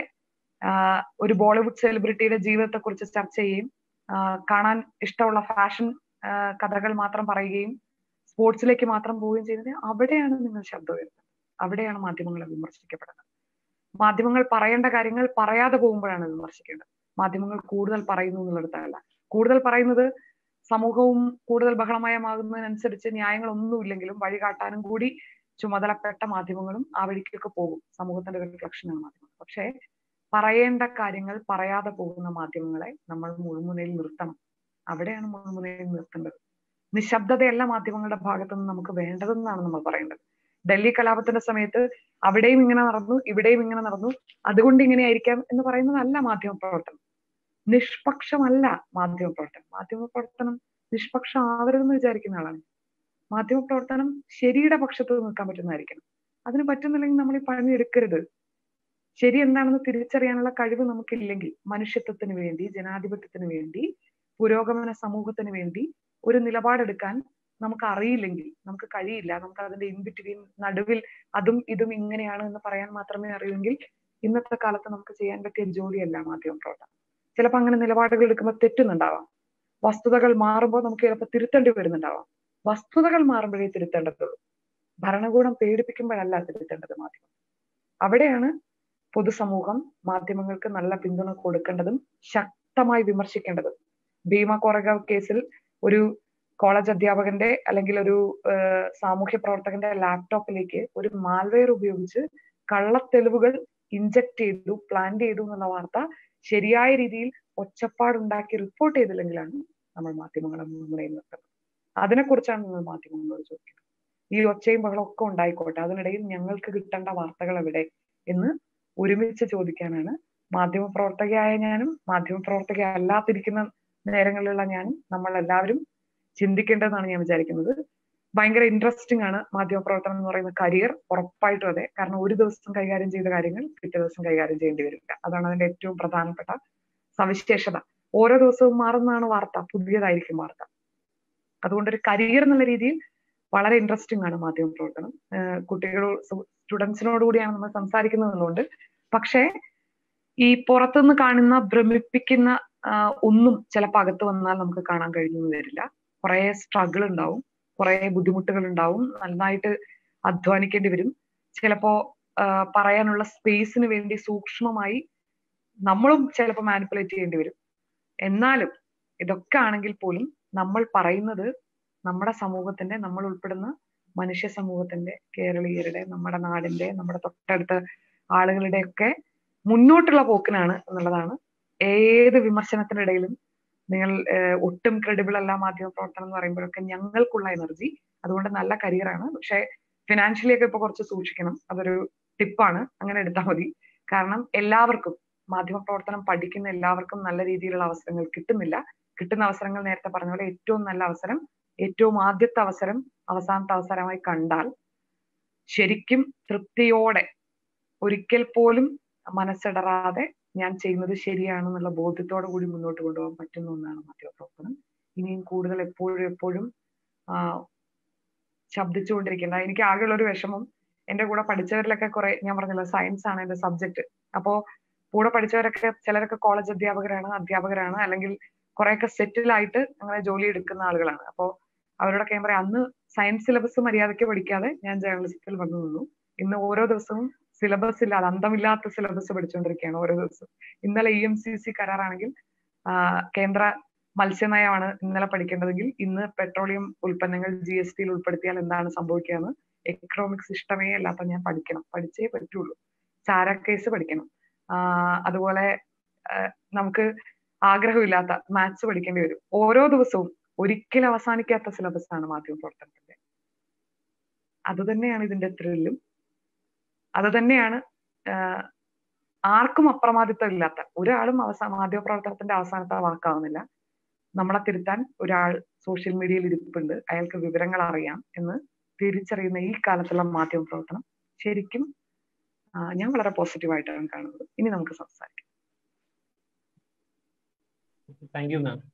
ഒരു ബോളിവുഡ് സെലിബ്രിറ്റിയുടെ ജീവിതത്തെ കുറിച്ച് ചർച്ച ചെയ്യുകയും കാണാൻ ഇഷ്ടമുള്ള ഫാഷൻ കഥകൾ മാത്രം പറയുകയും സ്പോർട്സിലേക്ക് മാത്രം പോവുകയും ചെയ്യുന്നത്. അവിടെയാണ് നിങ്ങൾ ശബ്ദം വരുന്നത്, അവിടെയാണ് മാധ്യമങ്ങളെ വിമർശിക്കപ്പെടുന്നത്. മാധ്യമങ്ങൾ പറയേണ്ട കാര്യങ്ങൾ പറയാതെ പോകുമ്പോഴാണ് വിമർശിക്കേണ്ടത്. മാധ്യമങ്ങൾ കൂടുതൽ പറയുന്നു എന്നുള്ളിടത്തല്ല. കൂടുതൽ പറയുന്നത് സമൂഹവും കൂടുതൽ ബഹളമയമാകുന്നതിനനുസരിച്ച് ന്യായങ്ങളൊന്നുമില്ലെങ്കിലും വഴികാട്ടാനും കൂടി ചുമതലപ്പെട്ട മാധ്യമങ്ങളും ആ വഴിക്കൊക്കെ പോകും. സമൂഹത്തിന്റെ ഒരു റിഫ്ലക്ഷനാണ് മാധ്യമങ്ങൾ. പക്ഷേ പറയേണ്ട കാര്യങ്ങൾ പറയാതെ പോകുന്ന മാധ്യമങ്ങളെ നമ്മൾ മുൾമുനയിൽ നിർത്തണം. അവിടെയാണ് മുൾമുനയിൽ നിർത്തേണ്ടത്. നിശബ്ദതയല്ല മാധ്യമങ്ങളുടെ ഭാഗത്തു നിന്ന് നമുക്ക് വേണ്ടതെന്നാണ് നമ്മൾ പറയേണ്ടത്. ഡൽഹി കലാപത്തിന്റെ സമയത്ത് അവിടെയും ഇങ്ങനെ നടന്നു, ഇവിടെയും ഇങ്ങനെ നടന്നു, അതുകൊണ്ട് ഇങ്ങനെയായിരിക്കാം എന്ന് പറയുന്നതല്ല മാധ്യമ പ്രവർത്തനം. നിഷ്പക്ഷമല്ല മാധ്യമ പ്രവർത്തനം. മാധ്യമ പ്രവർത്തനം നിഷ്പക്ഷം ആവരുതെന്ന് വിചാരിക്കുന്ന ആളാണ്. മാധ്യമ പ്രവർത്തനം ശരിയുടെ പക്ഷത്ത് നിൽക്കാൻ പറ്റുന്നതായിരിക്കണം. അതിന് പറ്റുന്നില്ലെങ്കിൽ നമ്മൾ ഈ പണിയെടുക്കരുത്. ശരി എന്താണെന്ന് തിരിച്ചറിയാനുള്ള കഴിവ് നമുക്കില്ലെങ്കിൽ, മനുഷ്യത്വത്തിന് വേണ്ടി, ജനാധിപത്യത്തിന് വേണ്ടി, പുരോഗമന സമൂഹത്തിന് വേണ്ടി ഒരു നിലപാടെടുക്കാൻ നമുക്ക് അറിയില്ലെങ്കിൽ, നമുക്ക് കഴിയില്ല, നമുക്ക് അതിന്റെ ഇൻബിറ്റ്വീൻ നടുവിൽ അതും ഇതും ഇങ്ങനെയാണ് എന്ന് പറയാൻ മാത്രമേ അറിയുമെങ്കിൽ ഇന്നത്തെ കാലത്ത് നമുക്ക് ചെയ്യാൻ പറ്റിയ ജോലിയല്ല മാധ്യമ പ്രവർത്തനം. ചിലപ്പോൾ അങ്ങനെ നിലപാടുകൾ എടുക്കുമ്പോൾ തെറ്റുന്നുണ്ടാവാം. വസ്തുതകൾ മാറുമ്പോൾ നമുക്ക് ചിലപ്പോൾ തിരുത്തേണ്ടി വരുന്നുണ്ടാവാം. വസ്തുതകൾ മാറുമ്പോഴേ തിരുത്തേണ്ടതുള്ളൂ. ഭരണകൂടം പേടിപ്പിക്കുമ്പോഴല്ല തിരുത്തേണ്ടത് മാധ്യമം. അവിടെയാണ് പൊതുസമൂഹം മാധ്യമങ്ങൾക്ക് നല്ല പിന്തുണ കൊടുക്കേണ്ടതും ശക്തമായി വിമർശിക്കേണ്ടതും. ഭീമ കോറഗാവ് കേസിൽ ഒരു കോളേജ് അധ്യാപകന്റെ അല്ലെങ്കിൽ ഒരു സാമൂഹ്യ പ്രവർത്തകന്റെ ലാപ്ടോപ്പിലേക്ക് ഒരു മാൽവെയർ ഉപയോഗിച്ച് കള്ളത്തെളിവുകൾ ഇൻജക്ട് ചെയ്തു, പ്ലാൻ ചെയ്തു എന്നുള്ള വാർത്ത ശരിയായ രീതിയിൽ ഒച്ചപ്പാടുണ്ടാക്കി റിപ്പോർട്ട് ചെയ്തില്ലെങ്കിലാണ് നമ്മൾ മാധ്യമങ്ങളെ മുൻനിരയിൽ നിർത്തുന്നത്. അതിനെക്കുറിച്ചാണ് നിങ്ങൾ മാധ്യമങ്ങളോട് ചോദിക്കുന്നത്. ഈ ഒച്ചയും ബഹളവും ഒക്കെ ഉണ്ടായിക്കോട്ടെ, അതിനിടയിൽ ഞങ്ങൾക്ക് കിട്ടേണ്ട വാർത്തകൾ എവിടെ എന്ന് ഒരുമിച്ച് ചോദിക്കാനാണ് മാധ്യമപ്രവർത്തകയായ ഞാനും മാധ്യമപ്രവർത്തക അല്ലാതിരിക്കുന്ന നേരങ്ങളിലുള്ള ഞാനും നമ്മളെല്ലാവരും ചിന്തിക്കേണ്ടതെന്നാണ് ഞാൻ വിചാരിക്കുന്നത്. ഭയങ്കര ഇൻട്രസ്റ്റിംഗ് ആണ് മാധ്യമപ്രവർത്തനം എന്ന് പറയുന്ന കരിയർ, ഉറപ്പായിട്ടും അതെ. കാരണം ഒരു ദിവസം കൈകാര്യം ചെയ്ത കാര്യങ്ങൾ പിറ്റേ ദിവസം കൈകാര്യം ചെയ്യേണ്ടി വരില്ല. അതാണ് അതിന്റെ ഏറ്റവും പ്രധാനപ്പെട്ട സവിശേഷത. ഓരോ ദിവസവും മാറുന്നതാണ് വാർത്ത, പുതിയതായിരിക്കും വാർത്ത. അതുകൊണ്ട് ഒരു കരിയർ എന്നുള്ള രീതിയിൽ വളരെ ഇൻട്രസ്റ്റിംഗ് ആണ് മാധ്യമപ്രവർത്തനം. സ്റ്റുഡൻസിനോട് കൂടിയാണ് നമ്മൾ സംസാരിക്കുന്നതുകൊണ്ട്. പക്ഷേ ഈ പുറത്തുനിന്ന് കാണുന്ന ഭ്രമിപ്പിക്കുന്ന ഒന്നും ചിലപ്പോൾ അകത്ത് വന്നാൽ നമുക്ക് കാണാൻ കഴിഞ്ഞു വരില്ല. കുറെ സ്ട്രഗിൾ ഉണ്ടാവും, കുറെ ബുദ്ധിമുട്ടുകൾ ഉണ്ടാവും, നന്നായിട്ട് അധ്വാനിക്കേണ്ടി വരും. ചിലപ്പോ പറയാനുള്ള സ്പേസിന് വേണ്ടി സൂക്ഷ്മമായി നമ്മളും ചിലപ്പോൾ മാനിപ്പുലേറ്റ് ചെയ്യേണ്ടി വരും. എന്നാലും ഇതൊക്കെ ആണെങ്കിൽ പോലും നമ്മൾ പറയുന്നത് നമ്മുടെ സമൂഹത്തിന്റെ, നമ്മൾ ഉൾപ്പെടുന്ന മനുഷ്യ സമൂഹത്തിന്റെ, കേരളീയരുടെ, നമ്മുടെ നാടിന്റെ, നമ്മുടെ തൊട്ടടുത്ത ആളുകളുടെ ഒക്കെ മുന്നോട്ടുള്ള പോക്കിനാണ് എന്നുള്ളതാണ്. ഏത് വിമർശനത്തിനിടയിലും നിങ്ങൾ ഒട്ടും ക്രെഡിബിൾ അല്ല മാധ്യമ പ്രവർത്തനം എന്ന് പറയുമ്പോഴൊക്കെ ഞങ്ങൾക്കുള്ള എനർജി. അതുകൊണ്ട് നല്ല കരിയറാണ്. പക്ഷെ ഫിനാൻഷ്യലി ഒക്കെ ഇപ്പൊ കുറച്ച് സൂക്ഷിക്കണം. അതൊരു ടിപ്പാണ്, അങ്ങനെ എടുത്താൽ മതി. കാരണം എല്ലാവർക്കും മാധ്യമ പ്രവർത്തനം പഠിക്കുന്ന എല്ലാവർക്കും നല്ല രീതിയിലുള്ള അവസരങ്ങൾ കിട്ടുന്നില്ല. കിട്ടുന്ന അവസരങ്ങൾ നേരത്തെ പറഞ്ഞ പോലെ ഏറ്റവും നല്ല അവസരം, ഏറ്റവും ആദ്യത്തെ അവസരം അവസാനത്തെ അവസരമായി കണ്ടാൽ ശരിക്കും തൃപ്തിയോടെ, ഒരിക്കൽ പോലും മനസ്സിടറാതെ ഞാൻ ചെയ്യുന്നത് ശരിയാണെന്നുള്ള ബോധ്യത്തോടു കൂടി മുന്നോട്ട് കൊണ്ടുപോകാൻ പറ്റുന്ന ഒന്നാണ് മാധ്യമപ്രവർത്തനം. ഇനിയും കൂടുതൽ എപ്പോഴും ശബ്ദിച്ചുകൊണ്ടിരിക്കേണ്ട. എനിക്ക് ആകെയുള്ള ഒരു വിഷമം, എന്റെ കൂടെ പഠിച്ചവരിലൊക്കെ കുറെ, ഞാൻ പറഞ്ഞല്ലോ സയൻസ് ആണ് എന്റെ സബ്ജക്ട്. അപ്പോ കൂടെ പഠിച്ചവരൊക്കെ ചിലരൊക്കെ കോളേജ് അധ്യാപകരാണ്, അല്ലെങ്കിൽ കുറെയൊക്കെ സെറ്റിലായിട്ട് അങ്ങനെ ജോലി എടുക്കുന്ന ആളുകളാണ്. അപ്പോ അവരോടൊക്കെ ഞാൻ പറയാം, അന്ന് സയൻസ് സിലബസ് മര്യാദയ്ക്ക് പഠിക്കാതെ ഞാൻ ജേർണലിസത്തിൽ വന്നു നിന്നു. ഇന്ന് ഓരോ ദിവസവും സിലബസ് ഇല്ലാതെ, അന്തമില്ലാത്ത സിലബസ് പഠിച്ചുകൊണ്ടിരിക്കുകയാണ് ഓരോ ദിവസവും. ഇന്നലെ EMCC കരാറാണെങ്കിൽ കേന്ദ്ര മത്സ്യനയമാണ് ഇന്നലെ പഠിക്കേണ്ടതെങ്കിൽ ഇന്ന് പെട്രോളിയം ഉൽപ്പന്നങ്ങൾ GST ഉൾപ്പെടുത്തിയാൽ എന്താണ് സംഭവിക്കുക എന്ന് എക്കണോമിക്സ് ഇഷ്ടമേ അല്ലാത്ത ഞാൻ പഠിക്കണം, പഠിച്ചേ പറ്റുള്ളൂ. ചാര കേസ് പഠിക്കണം. അതുപോലെ നമുക്ക് ആഗ്രഹമില്ലാത്ത മാത്സ് പഠിക്കേണ്ടി വരും. ഓരോ ദിവസവും ഒരിക്കലും അവസാനിക്കാത്ത സിലബസ് ആണ് മാധ്യമ പ്രവർത്തനത്തിന്റെ. അത് തന്നെയാണ് ഇതിന്റെ ത്രില്ലും. അത് തന്നെയാണ് ആർക്കും അപ്രമാദിത്വം ഇല്ലാത്ത ഒരാളും മാധ്യമ പ്രവർത്തനത്തിന്റെ അവസാനത്തെ വാക്കാവുന്നില്ല. നമ്മളെ തിരുത്താൻ ഒരാൾ സോഷ്യൽ മീഡിയയിൽ ഇരിപ്പുണ്ട്, അയാൾക്ക് വിവരങ്ങൾ അറിയാം എന്ന് തിരിച്ചറിയുന്ന ഈ കാലത്തുള്ള മാധ്യമ പ്രവർത്തനം ശരിക്കും ഞാൻ വളരെ പോസിറ്റീവായിട്ടാണ് കാണുന്നത്. ഇനി നമുക്ക് സംസാരിക്കാം. താങ്ക് യു മാം.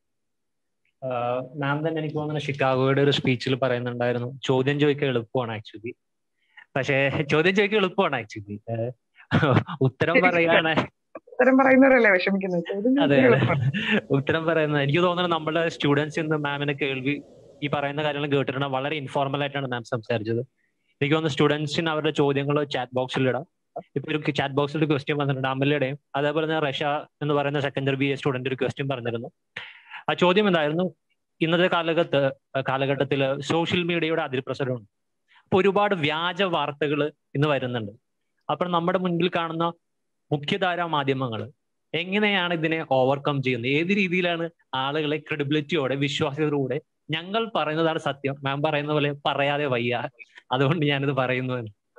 മാം തന്നെ എനിക്ക് തോന്നുന്നു ഷിക്കാഗോയുടെ ഒരു സ്പീച്ചിൽ പറയുന്നുണ്ടായിരുന്നു, ചോദ്യം ചോദിക്കാൻ എളുപ്പമാണ് ആക്ച്വലി, പക്ഷേ ചോദ്യം ചോദിക്കാൻ എളുപ്പമാണ് ആക്ച്വലി. ഉത്തരം പറയാണ്. ഉത്തരം പറയുന്നവരല്ലേ വിഷമിക്കുന്നത്? അതെ അതെ, ഉത്തരം പറയുന്നത് എനിക്ക് തോന്നുന്നത് നമ്മുടെ സ്റ്റുഡൻസ് ഇന്ന് മാമിനെ കേൾവി ഈ പറയുന്ന കാര്യങ്ങൾ കേട്ടിട്ടുണ്ട്. വളരെ ഇൻഫോർമൽ ആയിട്ടാണ് മാം സംസാരിച്ചത്. എനിക്ക് തോന്നുന്നു സ്റ്റുഡൻസിന് അവരുടെ ചോദ്യങ്ങൾ ചാറ്റ് ബോക്സിൽ ഇടാം. ഇപ്പൊ ഒരു ചാറ്റ് ബോക്സിൽ ഒരു ക്വസ്റ്റ്യൻ വന്നിട്ടുണ്ട് അമലയുടെയും, അതേപോലെ തന്നെ റഷ എന്ന് പറയുന്ന സെക്കൻഡ് ഇയർ BA സ്റ്റുഡന്റ് ഒരു ക്വസ്റ്റ്യൻ പറഞ്ഞിരുന്നു. ആ ചോദ്യം എന്തായിരുന്നു, ഇന്നത്തെ കാലഘട്ടത്തിൽ സോഷ്യൽ മീഡിയയുടെ അതിപ്രസരമുണ്ട്. അപ്പൊ ഒരുപാട് വ്യാജ വാർത്തകൾ ഇന്ന് വരുന്നുണ്ട്. അപ്പോൾ നമ്മുടെ മുൻപിൽ കാണുന്ന മുഖ്യധാരാ മാധ്യമങ്ങൾ എങ്ങനെയാണ് ഇതിനെ ഓവർകം ചെയ്യുന്നത്? ഏത് രീതിയിലാണ് ആളുകളെ ക്രെഡിബിലിറ്റിയോടെ വിശ്വാസ്യതയോടെ ഞങ്ങൾ പറയുന്നതാണ് സത്യം, മാം പറയുന്ന പോലെ പറയാതെ വയ്യ, അതുകൊണ്ട് ഞാനിത് പറയുന്നു.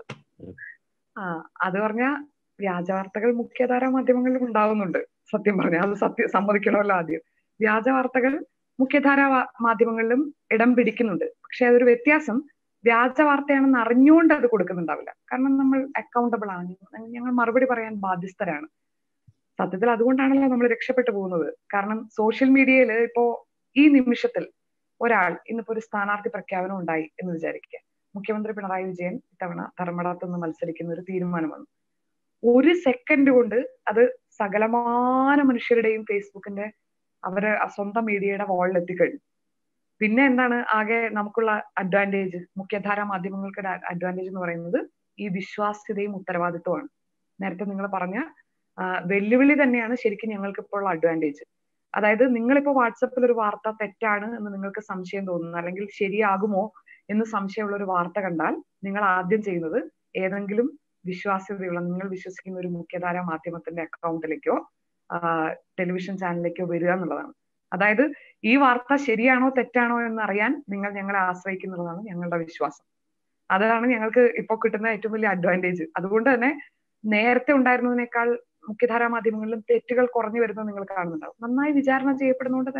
അത് പറഞ്ഞ വ്യാജ വാർത്തകൾ മുഖ്യധാരാ മാധ്യമങ്ങളിലും ഉണ്ടാവുന്നുണ്ട്. സത്യം പറഞ്ഞാൽ അത് സമ്മതിക്കണമല്ലോ ആദ്യം. വ്യാജ വാർത്തകൾ മുഖ്യധാരാ മാധ്യമങ്ങളിലും ഇടം പിടിക്കുന്നുണ്ട്. പക്ഷെ അതൊരു വ്യത്യാസം, വ്യാജ വാർത്തയാണെന്ന് അറിഞ്ഞുകൊണ്ട് അത് കൊടുക്കുന്നുണ്ടാവില്ല. കാരണം നമ്മൾ അക്കൗണ്ടബിൾ ആണ്, ഞങ്ങൾ മറുപടി പറയാൻ ബാധ്യസ്ഥരാണ്. സത്യത്തിൽ അതുകൊണ്ടാണല്ലോ നമ്മൾ രക്ഷപ്പെട്ടു പോകുന്നത്. കാരണം സോഷ്യൽ മീഡിയയിൽ ഇപ്പോ ഈ നിമിഷത്തിൽ ഒരാൾ ഇന്നിപ്പോ ഒരു സ്ഥാനാർത്ഥി പ്രഖ്യാപനം ഉണ്ടായി എന്ന് വിചാരിക്കുക. മുഖ്യമന്ത്രി പിണറായി വിജയൻ ഇത്തവണ ധർമ്മടത്ത് നിന്ന് മത്സരിക്കുന്ന ഒരു തീരുമാനം വന്നു. ഒരു സെക്കൻഡ് കൊണ്ട് അത് സകലമാന മനുഷ്യരുടെയും ഫേസ്ബുക്കിന്റെ അവര് സ്വന്തം മീഡിയയുടെ വാളിൽ എത്തിക്കഴിഞ്ഞു. പിന്നെ എന്താണ് ആകെ നമുക്കുള്ള അഡ്വാൻറ്റേജ്? മുഖ്യധാരാ മാധ്യമങ്ങൾക്ക് അഡ്വാൻറ്റേജ് എന്ന് പറയുന്നത് ഈ വിശ്വാസ്യതയും ഉത്തരവാദിത്വമാണ്. നേരത്തെ നിങ്ങൾ പറഞ്ഞ വെല്ലുവിളി തന്നെയാണ് ശരിക്കും ഞങ്ങൾക്ക് ഇപ്പോൾ ഉള്ള അഡ്വാൻറ്റേജ്. അതായത് നിങ്ങളിപ്പോ വാട്സപ്പിൽ ഒരു വാർത്ത തെറ്റാണ് എന്ന് നിങ്ങൾക്ക് സംശയം തോന്നുന്നു, അല്ലെങ്കിൽ ശരിയാകുമോ എന്ന് സംശയമുള്ള ഒരു വാർത്ത കണ്ടാൽ നിങ്ങൾ ആദ്യം ചെയ്യുന്നത് ഏതെങ്കിലും വിശ്വാസ്യതയുള്ള, നിങ്ങൾ വിശ്വസിക്കുന്ന ഒരു മുഖ്യധാരാ മാധ്യമത്തിന്റെ അക്കൗണ്ടിലേക്കോ ടെലിവിഷൻ ചാനലിലേക്കോ വരിക എന്നുള്ളതാണ്. അതായത് ഈ വാർത്ത ശരിയാണോ തെറ്റാണോ എന്ന് അറിയാൻ നിങ്ങൾ ഞങ്ങളെ ആശ്രയിക്കുന്നുള്ളതാണ് ഞങ്ങളുടെ വിശ്വാസം. അതാണ് ഞങ്ങൾക്ക് ഇപ്പോൾ കിട്ടുന്ന ഏറ്റവും വലിയ അഡ്വാൻറ്റേജ്. അതുകൊണ്ട് തന്നെ നേരത്തെ ഉണ്ടായിരുന്നതിനേക്കാൾ മുഖ്യധാരാ മാധ്യമങ്ങളിലും തെറ്റുകൾ കുറഞ്ഞു വരുന്നത് നിങ്ങൾ കാണുന്നുണ്ടാവും. നന്നായി വിചാരണ ചെയ്യപ്പെടുന്നതുകൊണ്ട്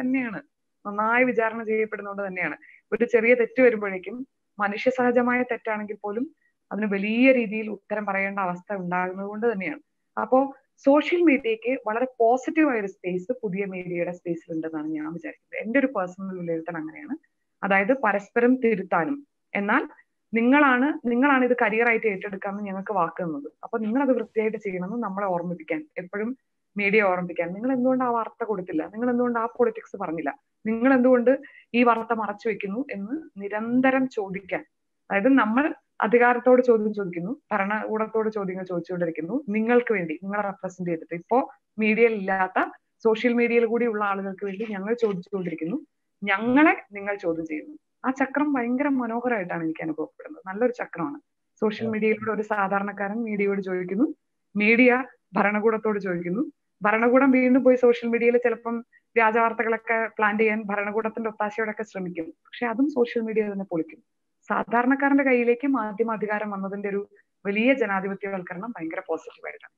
തന്നെയാണ്. ഒരു ചെറിയ തെറ്റ് വരുമ്പോഴേക്കും മനുഷ്യ സഹജമായ തെറ്റാണെങ്കിൽ പോലും അതിന് വലിയ രീതിയിൽ ഉത്തരം പറയേണ്ട അവസ്ഥ ഉണ്ടാകുന്നത് കൊണ്ട് തന്നെയാണ്. അപ്പോ സോഷ്യൽ മീഡിയക്ക് വളരെ പോസിറ്റീവായ ഒരു സ്പേസ് പുതിയ മീഡിയയുടെ സ്പേസിൽ ഉണ്ടെന്നാണ് ഞാൻ വിചാരിക്കുന്നത്. എന്റെ ഒരു പേഴ്സണൽ വിലയിരുത്തൽ അങ്ങനെയാണ്. അതായത് പരസ്പരം തിരുത്താനും, എന്നാൽ നിങ്ങളാണ് ഇത് കരിയറായിട്ട് ഏറ്റെടുക്കാമെന്ന് ഞങ്ങൾക്ക് വാക്ക് തന്നത്. അപ്പൊ നിങ്ങൾ അത് വൃത്തിയായിട്ട് ചെയ്യണമെന്ന് നമ്മളെ ഓർമ്മിപ്പിക്കാൻ, എപ്പോഴും മീഡിയ ഓർമ്മിപ്പിക്കാൻ, നിങ്ങൾ എന്തുകൊണ്ട് ആ വാർത്ത കൊടുത്തില്ല, നിങ്ങൾ എന്തുകൊണ്ട് ആ പൊളിറ്റിക്സ് പറഞ്ഞില്ല, നിങ്ങൾ എന്തുകൊണ്ട് ഈ വാർത്ത മറച്ചു വെക്കുന്നു എന്ന് നിരന്തരം ചോദിക്കാൻ. അതായത് നമ്മൾ അധികാരത്തോട് ചോദ്യം ചോദിക്കുന്നു, ഭരണകൂടത്തോട് ചോദ്യങ്ങൾ ചോദിച്ചുകൊണ്ടിരിക്കുന്നു, നിങ്ങൾക്ക് വേണ്ടി, നിങ്ങളെ റെപ്രസെന്റ് ചെയ്തിട്ട്. ഇപ്പോ മീഡിയയിൽ ഇല്ലാത്ത സോഷ്യൽ മീഡിയയിൽ കൂടിയുള്ള ആളുകൾക്ക് വേണ്ടി ഞങ്ങൾ ചോദിച്ചുകൊണ്ടിരിക്കുന്നു, ഞങ്ങളെ നിങ്ങൾ ചോദ്യം ചെയ്യുന്നു. ആ ചക്രം ഭയങ്കര മനോഹരമായിട്ടാണ് എനിക്ക് അനുഭവപ്പെടുന്നത്. നല്ലൊരു ചക്രമാണ്. സോഷ്യൽ മീഡിയയിലൂടെ ഒരു സാധാരണക്കാരൻ മീഡിയയോട് ചോദിക്കുന്നു, മീഡിയ ഭരണകൂടത്തോട് ചോദിക്കുന്നു, ഭരണകൂടം വീണ്ടും പോയി സോഷ്യൽ മീഡിയയിൽ ചിലപ്പം വ്യാജ വാർത്തകളൊക്കെ പ്ലാൻ ചെയ്യാൻ ഭരണകൂടത്തിന്റെ ഒത്താശയോടൊക്കെ ശ്രമിക്കും. പക്ഷെ അതും സോഷ്യൽ മീഡിയ തന്നെ പൊളിക്കും. സാധാരണക്കാരന്റെ കയ്യിലേക്ക് മാധ്യമ വന്നതിന്റെ ഒരു വലിയ ജനാധിപത്യവൽക്കരണം ഭയങ്കര പോസിറ്റീവായിട്ടാണ്.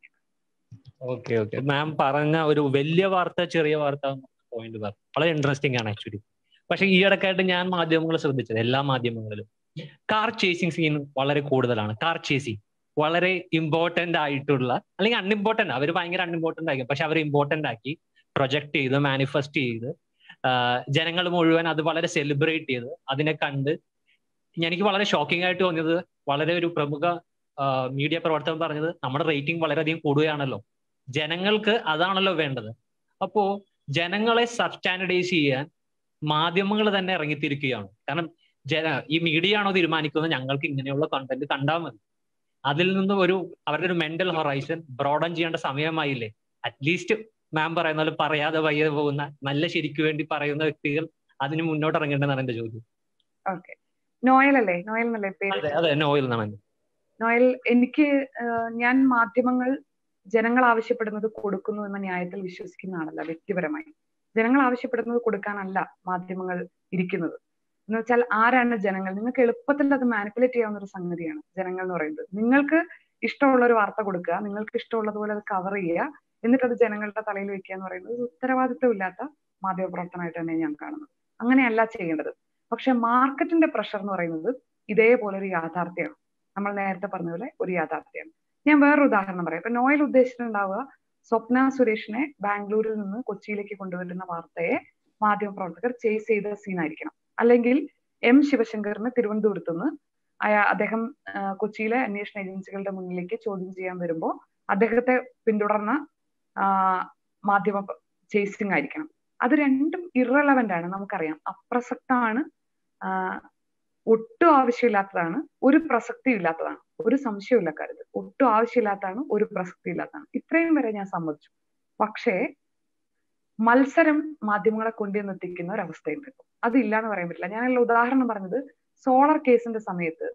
ഓക്കെ ഓക്കെ, മാം പറഞ്ഞ ഒരു വലിയ വാർത്ത ചെറിയ വാർത്ത പോയിന്റ് പറഞ്ഞു, വളരെ ഇൻട്രസ്റ്റിംഗ് ആണ് ആക്ച്വലി. പക്ഷെ ഈ ഇടയ്ക്കായിട്ട് ഞാൻ മാധ്യമങ്ങൾ ശ്രദ്ധിച്ചത്, എല്ലാ മാധ്യമങ്ങളിലും കാർ ചേസിങ് സീൻ വളരെ കൂടുതലാണ്. കാർ ചേസിങ് വളരെ ഇമ്പോർട്ടന്റ് ആയിട്ടുള്ള, അല്ലെങ്കിൽ അൺഇമ്പോർട്ടന്റ്, അവർ ഭയങ്കര അൺഇമ്പോർട്ടന്റ് ആക്കി, പക്ഷെ അവർ ഇമ്പോർട്ടന്റ് ആക്കി പ്രൊജക്ട് ചെയ്ത് മാനിഫെസ്റ്റ് ചെയ്ത് ജനങ്ങൾ മുഴുവൻ അത് വളരെ സെലിബ്രേറ്റ് ചെയ്ത് അതിനെ കണ്ട് എനിക്ക് വളരെ ഷോക്കിംഗ് ആയിട്ട് തോന്നിയത്, വളരെ ഒരു പ്രമുഖ മീഡിയ പ്രവർത്തകൻ പറഞ്ഞത്, നമ്മുടെ റേറ്റിംഗ് വളരെയധികം കൂടുകയാണല്ലോ, ജനങ്ങൾക്ക് അതാണല്ലോ വേണ്ടത്. അപ്പോ ജനങ്ങളെ സബ്സ്റ്റാൻഡർഡൈസ് ചെയ്യാൻ മാധ്യമങ്ങൾ തന്നെ ഇറങ്ങിത്തിരിക്കുകയാണ്. കാരണം ഈ മീഡിയ ആണോ തീരുമാനിക്കുന്നത്, ഞങ്ങൾക്ക് ഇങ്ങനെയുള്ള കണ്ടന്റ് കണ്ടാൽ മതി. അതിൽ നിന്ന് അവരുടെ ഒരു മെന്റൽ ഹൊറൈസൺ ബ്രോഡൻ ചെയ്യേണ്ട സമയമായില്ലേ? അറ്റ്ലീസ്റ്റ് മാം പറയുന്ന പോലെ പറയാതെ വയ്യ പോകുന്ന, നല്ല ശരിക്കു വേണ്ടി പറയുന്ന വ്യക്തികൾ അതിന് മുന്നോട്ട് ഇറങ്ങേണ്ടതാണ് എന്റെ ചോദ്യം. ഓക്കെ, നോയൽ അല്ലേ? നോയൽ എന്നല്ലേ പേര്? അതെ, നോയൽ എന്നാണ്. നോയൽ, ഞാൻ മാധ്യമങ്ങൾ ജനങ്ങൾ ആവശ്യപ്പെടുന്നത് കൊടുക്കുന്നു എന്ന ന്യായത്തിൽ വിശ്വസിക്കുന്ന ആളല്ല വ്യക്തിപരമായി. ജനങ്ങൾ ആവശ്യപ്പെടുന്നത് കൊടുക്കാനല്ല മാധ്യമങ്ങൾ ഇരിക്കുന്നത്. എന്ന് വെച്ചാൽ ആരാണ് ജനങ്ങൾ? നിങ്ങൾക്ക് എളുപ്പത്തിൽ അത് മാനിപ്പുലേറ്റ് ചെയ്യാവുന്ന ഒരു സംഗതിയാണ് ജനങ്ങൾ എന്ന് പറയുന്നത്. നിങ്ങൾക്ക് ഇഷ്ടമുള്ള ഒരു വാർത്ത കൊടുക്കുക, നിങ്ങൾക്ക് ഇഷ്ടമുള്ളതുപോലെ അത് കവർ ചെയ്യുക, എന്നിട്ട് അത് ജനങ്ങളുടെ തലയിൽ വെക്കുക എന്ന് പറയുന്നത് ഉത്തരവാദിത്വമില്ലാത്ത മാധ്യമപ്രവർത്തനമായിട്ട് തന്നെ ഞാൻ കാണുന്നത്. അങ്ങനെയല്ല ചെയ്യേണ്ടത്. പക്ഷെ മാർക്കറ്റിന്റെ പ്രഷർ എന്ന് പറയുന്നത് ഇതേപോലെ ഒരു യാഥാർത്ഥ്യമാണ്. നമ്മൾ നേരത്തെ പറഞ്ഞ പോലെ ഒരു യാഥാർത്ഥ്യമാണ്. ഞാൻ വേറൊരു ഉദാഹരണം പറയാം. ഇപ്പൊ നോയൽ ഉദ്ദേശിച്ചിട്ടുണ്ടാവുക, സ്വപ്ന സുരേഷിനെ ബാംഗ്ലൂരിൽ നിന്ന് കൊച്ചിയിലേക്ക് കൊണ്ടുവരുന്ന വാർത്തയെ മാധ്യമപ്രവർത്തകർ ചേസ് ചെയ്ത സീനായിരിക്കണം. അല്ലെങ്കിൽ M. ശിവശങ്കറിന് തിരുവനന്തപുരത്ത് നിന്ന് അദ്ദേഹം കൊച്ചിയിലെ അന്വേഷണ ഏജൻസികളുടെ മുന്നിലേക്ക് ചോദ്യം ചെയ്യാൻ വരുമ്പോൾ അദ്ദേഹത്തെ പിന്തുടർന്ന മാധ്യമ ചേസിംഗ് ആയിരിക്കണം. അത് രണ്ടും ഇറലവന്റ് ആണ്, നമുക്കറിയാം. അപ്രസക്തമാണ്, ഒട്ടും ആവശ്യമില്ലാത്തതാണ്, ഒരു പ്രസക്തിയും ഇല്ലാത്തതാണ്. ഒരു സംശയമില്ല കാര്യത്തിൽ. ഒട്ടും ആവശ്യമില്ലാത്തതാണ്, ഒരു പ്രസക്തി ഇല്ലാത്തതാണ്. ഇത്രയും വരെ ഞാൻ സമ്മതിച്ചു. പക്ഷേ മത്സരം മാധ്യമങ്ങളെ കൊണ്ടുവന്നെത്തിക്കുന്ന ഒരവസ്ഥയുണ്ട്. അതില്ല എന്ന് പറയാൻ പറ്റില്ല. ഞാനുള്ള ഉദാഹരണം പറഞ്ഞത് സോളർ കേസിന്റെ സമയത്ത്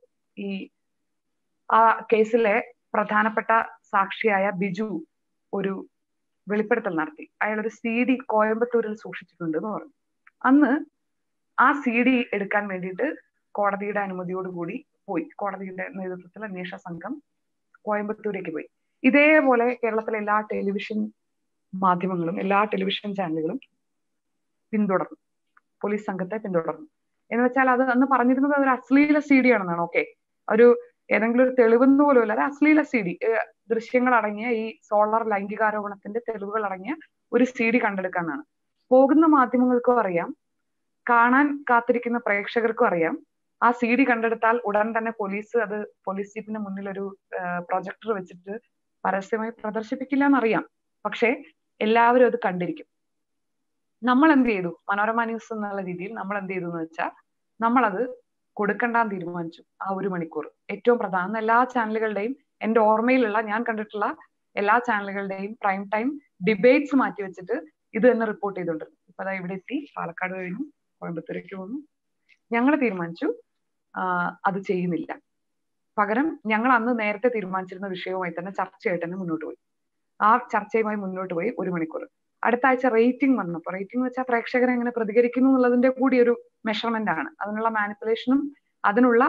ആ കേസിലെ പ്രധാനപ്പെട്ട സാക്ഷിയായ ബിജു ഒരു വെളിപ്പെടുത്തൽ നടത്തി. അയാൾ ഒരു CD കോയമ്പത്തൂരിൽ സൂക്ഷിച്ചിട്ടുണ്ട് എന്ന് പറഞ്ഞു. അന്ന് ആ CD എടുക്കാൻ വേണ്ടിയിട്ട് കോടതിയുടെ അനുമതിയോടുകൂടി പോയി. കോടതിയുടെ നേതൃത്വത്തിൽ അന്വേഷണ സംഘം കോയമ്പത്തൂരേക്ക് പോയി. ഇതേപോലെ കേരളത്തിലെ എല്ലാ ടെലിവിഷൻ മാധ്യമങ്ങളും എല്ലാ ടെലിവിഷൻ ചാനലുകളും പിന്തുടർന്നു, പോലീസ് സംഘത്തെ പിന്തുടർന്നു. എന്ന് വെച്ചാൽ അത് അന്ന് പറഞ്ഞിരുന്നത് അതൊരു അശ്ലീല CD ആണെന്നാണ്. ഓക്കെ, ഒരു ഏതെങ്കിലും ഒരു തെളിവെന്ന് പോലും അല്ല, അത് അശ്ലീല CD, ദൃശ്യങ്ങൾ അടങ്ങിയ ഈ സോളർ ലൈംഗികാരോപണത്തിന്റെ തെളിവുകൾ അടങ്ങിയ ഒരു CD കണ്ടെടുക്കാനാണ്. പോകുന്ന മാധ്യമങ്ങൾക്കും അറിയാം, കാണാൻ കാത്തിരിക്കുന്ന പ്രേക്ഷകർക്കും അറിയാം, ആ CD കണ്ടെടുത്താൽ ഉടൻ തന്നെ പോലീസ് അത് പോലീസ് ജീപ്പിന്റെ മുന്നിൽ ഒരു പ്രൊജക്ടർ വെച്ചിട്ട് പരസ്യമായി പ്രദർശിപ്പിക്കില്ല എന്നറിയാം. പക്ഷെ എല്ലാവരും അത് കണ്ടിരിക്കും. നമ്മൾ എന്ത് ചെയ്തു? മനോരമ ന്യൂസ് എന്നുള്ള രീതിയിൽ നമ്മൾ എന്ത് ചെയ്തു എന്ന് വെച്ചാൽ നമ്മളത് കൊടുക്കണ്ടാന്ന് തീരുമാനിച്ചു. ആ 1 മണിക്കൂർ ഏറ്റവും പ്രധാനം എല്ലാ ചാനലുകളുടെയും, എന്റെ ഓർമ്മയിലുള്ള ഞാൻ കണ്ടിട്ടുള്ള എല്ലാ ചാനലുകളുടെയും പ്രൈം ടൈം ഡിബേറ്റ്സ് മാറ്റി വെച്ചിട്ട് ഇത് തന്നെ റിപ്പോർട്ട് ചെയ്തോണ്ടിരുന്നു. ഇപ്പൊ അതാ ഇവിടെ എത്തി, പാലക്കാട് കഴിഞ്ഞു, കോയമ്പത്തൂരേക്ക് വന്നു. ഞങ്ങൾ തീരുമാനിച്ചു അത് ചെയ്യുന്നില്ല. പകരം ഞങ്ങൾ അന്ന് നേരത്തെ തീരുമാനിച്ചിരുന്ന വിഷയവുമായി തന്നെ ചർച്ചയായിട്ട് തന്നെ മുന്നോട്ട് പോയി. ആ ചർച്ചയുമായി മുന്നോട്ട് പോയി 1 മണിക്കൂർ. അടുത്ത ആഴ്ച റേറ്റിംഗ് വന്നപ്പോൾ, റേറ്റിംഗ് വെച്ചാൽ പ്രേക്ഷകർ എങ്ങനെ പ്രതികരിക്കുന്നു എന്നുള്ളതിന്റെ കൂടി ഒരു മെഷർമെന്റ് ആണ്. അതിനുള്ള മാനിപ്പുലേഷനും അതിനുള്ള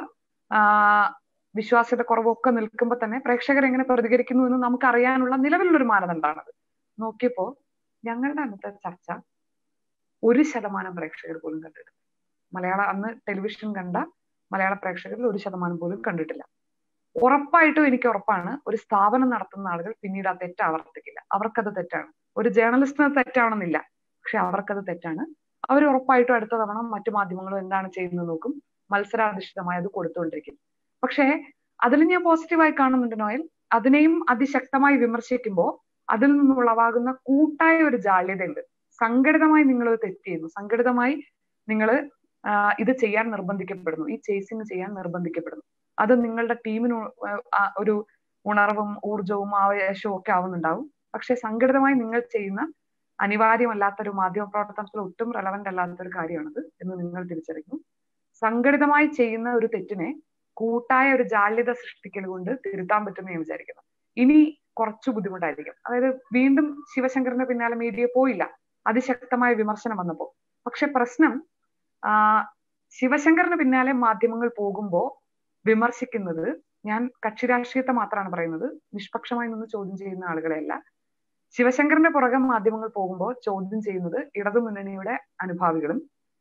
വിശ്വാസ്യത കുറവൊക്കെ നിൽക്കുമ്പോൾ തന്നെ പ്രേക്ഷകർ എങ്ങനെ പ്രതികരിക്കുന്നു എന്ന് നമുക്ക് അറിയാനുള്ള നിലവിലുള്ളൊരു മാനദണ്ഡമാണത്. നോക്കിയപ്പോ ഞങ്ങളുടെ അന്നത്തെ ചർച്ച 1% പ്രേക്ഷകർ പോലും കണ്ടിട്ടില്ല. അന്ന് ടെലിവിഷൻ കണ്ട മലയാള പ്രേക്ഷകരിൽ 1% പോലും കണ്ടിട്ടില്ല. ഉറപ്പായിട്ടും എനിക്ക് ഉറപ്പാണ്, ഒരു സ്ഥാപനം നടത്തുന്ന ആളുകൾ പിന്നീട് ആ തെറ്റ് ആവർത്തിക്കില്ല. അവർക്കത് തെറ്റാണ്. ഒരു ജേർണലിസ്റ്റിന് തെറ്റാണെന്നില്ല, പക്ഷെ അവർക്കത് തെറ്റാണ്. അവർ ഉറപ്പായിട്ടും അടുത്ത തവണ മറ്റു മാധ്യമങ്ങളും എന്താണ് ചെയ്യുന്നത് നോക്കും, മത്സരാധിഷ്ഠിതമായി അത് കൊടുത്തുകൊണ്ടിരിക്കും. പക്ഷേ അതിൽ ഞാൻ പോസിറ്റീവായി കാണുന്നുണ്ട് നോയൽ. അതിനെയും അതിശക്തമായി വിമർശിക്കുമ്പോൾ അതിൽ നിന്നുളവാകുന്ന കൂട്ടായ ഒരു ജാള്യതയുണ്ട്. സംഘടിതമായി നിങ്ങൾ തെറ്റ് ചെയ്യുന്നു, സംഘടിതമായി നിങ്ങൾ ഇത് ചെയ്യാൻ നിർബന്ധിക്കപ്പെടുന്നു, ഈ ചേസിങ് ചെയ്യാൻ നിർബന്ധിക്കപ്പെടുന്നു. അത് നിങ്ങളുടെ ടീമിന് ഒരു ഉണർവും ഊർജവും ആവേശവും ഒക്കെ ആവുന്നുണ്ടാവും. പക്ഷെ സംഘടിതമായി നിങ്ങൾ ചെയ്യുന്ന അനിവാര്യമല്ലാത്തൊരു മാധ്യമ പ്രവർത്തനത്തിൽ ഒട്ടും റെലവന്റ് അല്ലാത്തൊരു കാര്യമാണത് എന്ന് നിങ്ങൾ തിരിച്ചറിയുന്നു. സംഘടിതമായി ചെയ്യുന്ന ഒരു തെറ്റിനെ കൂട്ടായ ഒരു ജാള്യത സൃഷ്ടിക്കൽ കൊണ്ട് തിരുത്താൻ പറ്റുമെന്ന് ഞാൻ വിചാരിക്കുന്നു. ഇനി കുറച്ചു ബുദ്ധിമുട്ടായിരിക്കും. അതായത് വീണ്ടും ശിവശങ്കറിന്റെ പിന്നാലെ മീഡിയ പോയില്ല, അതിശക്തമായ വിമർശനം വന്നപ്പോ. പക്ഷെ പ്രശ്നം ശിവശങ്കറിന് പിന്നാലെ മാധ്യമങ്ങൾ പോകുമ്പോ വിമർശിക്കുന്നത്, ഞാൻ കക്ഷി രാഷ്ട്രീയത്തെ മാത്രമാണ് പറയുന്നത്, നിഷ്പക്ഷമായി നിന്ന് ചോദ്യം ചെയ്യുന്ന ആളുകളെയല്ല. ശിവശങ്കറിന്റെ പുറകെ മാധ്യമങ്ങൾ പോകുമ്പോൾ ചോദ്യം ചെയ്യുന്നത് ഇടതുമുന്നണിയുടെ അനുഭാവികളും,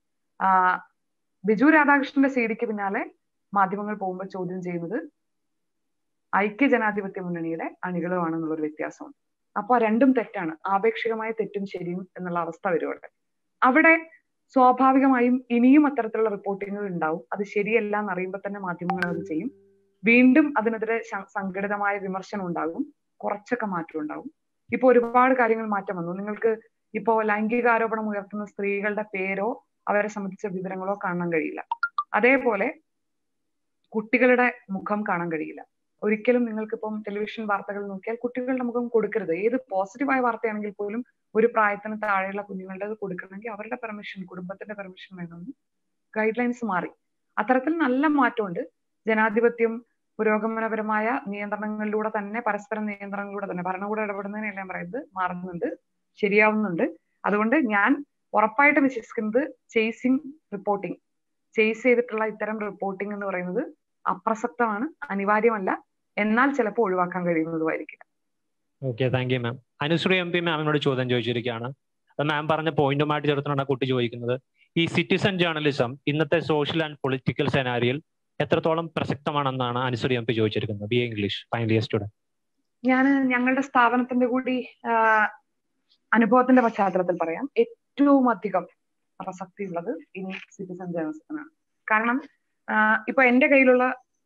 ബിജു രാധാകൃഷ്ണന്റെ CD പിന്നാലെ മാധ്യമങ്ങൾ പോകുമ്പോൾ ചോദ്യം ചെയ്യുന്നത് ഐക്യ ജനാധിപത്യ മുന്നണിയുടെ അണികളുമാണെന്നുള്ളൊരു വ്യത്യാസമാണ്. അപ്പൊ രണ്ടും തെറ്റാണ്. ആപേക്ഷികമായ തെറ്റും ശരിയും എന്നുള്ള അവസ്ഥ വരുവാണ്. അവിടെ സ്വാഭാവികമായും ഇനിയും അത്തരത്തിലുള്ള റിപ്പോർട്ടിങ്ങുകൾ ഉണ്ടാവും. അത് ശരിയല്ല എന്നറിയുമ്പോൾ തന്നെ മാധ്യമങ്ങൾ അത് ചെയ്യും. വീണ്ടും അതിനെതിരെ സംഘടിതമായ വിമർശനം ഉണ്ടാകും, കുറച്ചൊക്കെ മാറ്റം ഉണ്ടാവും. ഇപ്പൊ ഒരുപാട് കാര്യങ്ങൾ മാറ്റം വന്നു. നിങ്ങൾക്ക് ഇപ്പോ ലൈംഗികാരോപണം ഉയർത്തുന്ന സ്ത്രീകളുടെ പേരോ അവരെ സംബന്ധിച്ച വിവരങ്ങളോ കാണാൻ കഴിയില്ല. അതേപോലെ കുട്ടികളുടെ മുഖം കാണാൻ കഴിയില്ല. ഒരിക്കലും നിങ്ങൾക്കിപ്പം ടെലിവിഷൻ വാർത്തകൾ നോക്കിയാൽ കുട്ടികളുടെ മുഖം കൊടുക്കരുത്. ഏത് പോസിറ്റീവായ വാർത്തയാണെങ്കിൽ പോലും ഒരു പ്രായത്തിന് താഴെയുള്ള കുഞ്ഞുങ്ങളുടെ കൊടുക്കണമെങ്കിൽ അവരുടെ പെർമിഷൻ, കുടുംബത്തിന്റെ പെർമിഷൻ വേണമെന്ന് ഗൈഡ് ലൈൻസ് മാറി. അത്തരത്തിൽ നല്ല മാറ്റമുണ്ട്. ജനാധിപത്യം പുരോഗമനപരമായ നിയന്ത്രണങ്ങളിലൂടെ തന്നെ, പരസ്പര നിയന്ത്രണങ്ങളിലൂടെ തന്നെ, ഭരണകൂടം ഇടപെടുന്നതിനെല്ലാം പറയുന്നത് മാറുന്നുണ്ട്, ശരിയാവുന്നുണ്ട്. അതുകൊണ്ട് ഞാൻ ഉറപ്പായിട്ട് വിശ്വസിക്കുന്നത് ചേസിങ് റിപ്പോർട്ടിങ്, ചേസ് ചെയ്തിട്ടുള്ള ഇത്തരം റിപ്പോർട്ടിംഗ് എന്ന് പറയുന്നത് അപ്രസക്തമാണ്, അനിവാര്യമല്ല, എന്നാൽ ചിലപ്പോൾ ഒഴിവാക്കാൻ കഴിയുന്നതുമായിരിക്കും. Okay, thank you ma'am. Anusree MP മാമിനോട് ചോദ്യം ചോദിച്ചിരിക്കുകയാണ്. മാം പറഞ്ഞ പോയിന്റുമായിട്ട് ചേർത്താണ് കുട്ടി ചോദിക്കുന്നത്, ഈ സിറ്റിസൺ ജേർണലിസം ഇന്നത്തെ സോഷ്യൽ ആൻഡ് പൊളിറ്റിക്കൽ സെനാരിയിൽ എത്രത്തോളം പ്രസക്തമാണെന്നാണ് അനുശ്രീ MP ചോദിച്ചിരിക്കുന്നത്. BA English final year student. ഞാൻ ഞങ്ങളുടെ സ്ഥാപനത്തിന്റെ കൂടി അനുഭവത്തിന്റെ പശ്ചാത്തലത്തിൽ പറയാം. ഏറ്റവും അധികം പ്രസക്തി ഉള്ളത് ഇനി സിറ്റിസൺ ജേർണലിസത്തിനാണ്. കാരണം ഇപ്പൊ എന്റെ കയ്യിലുള്ള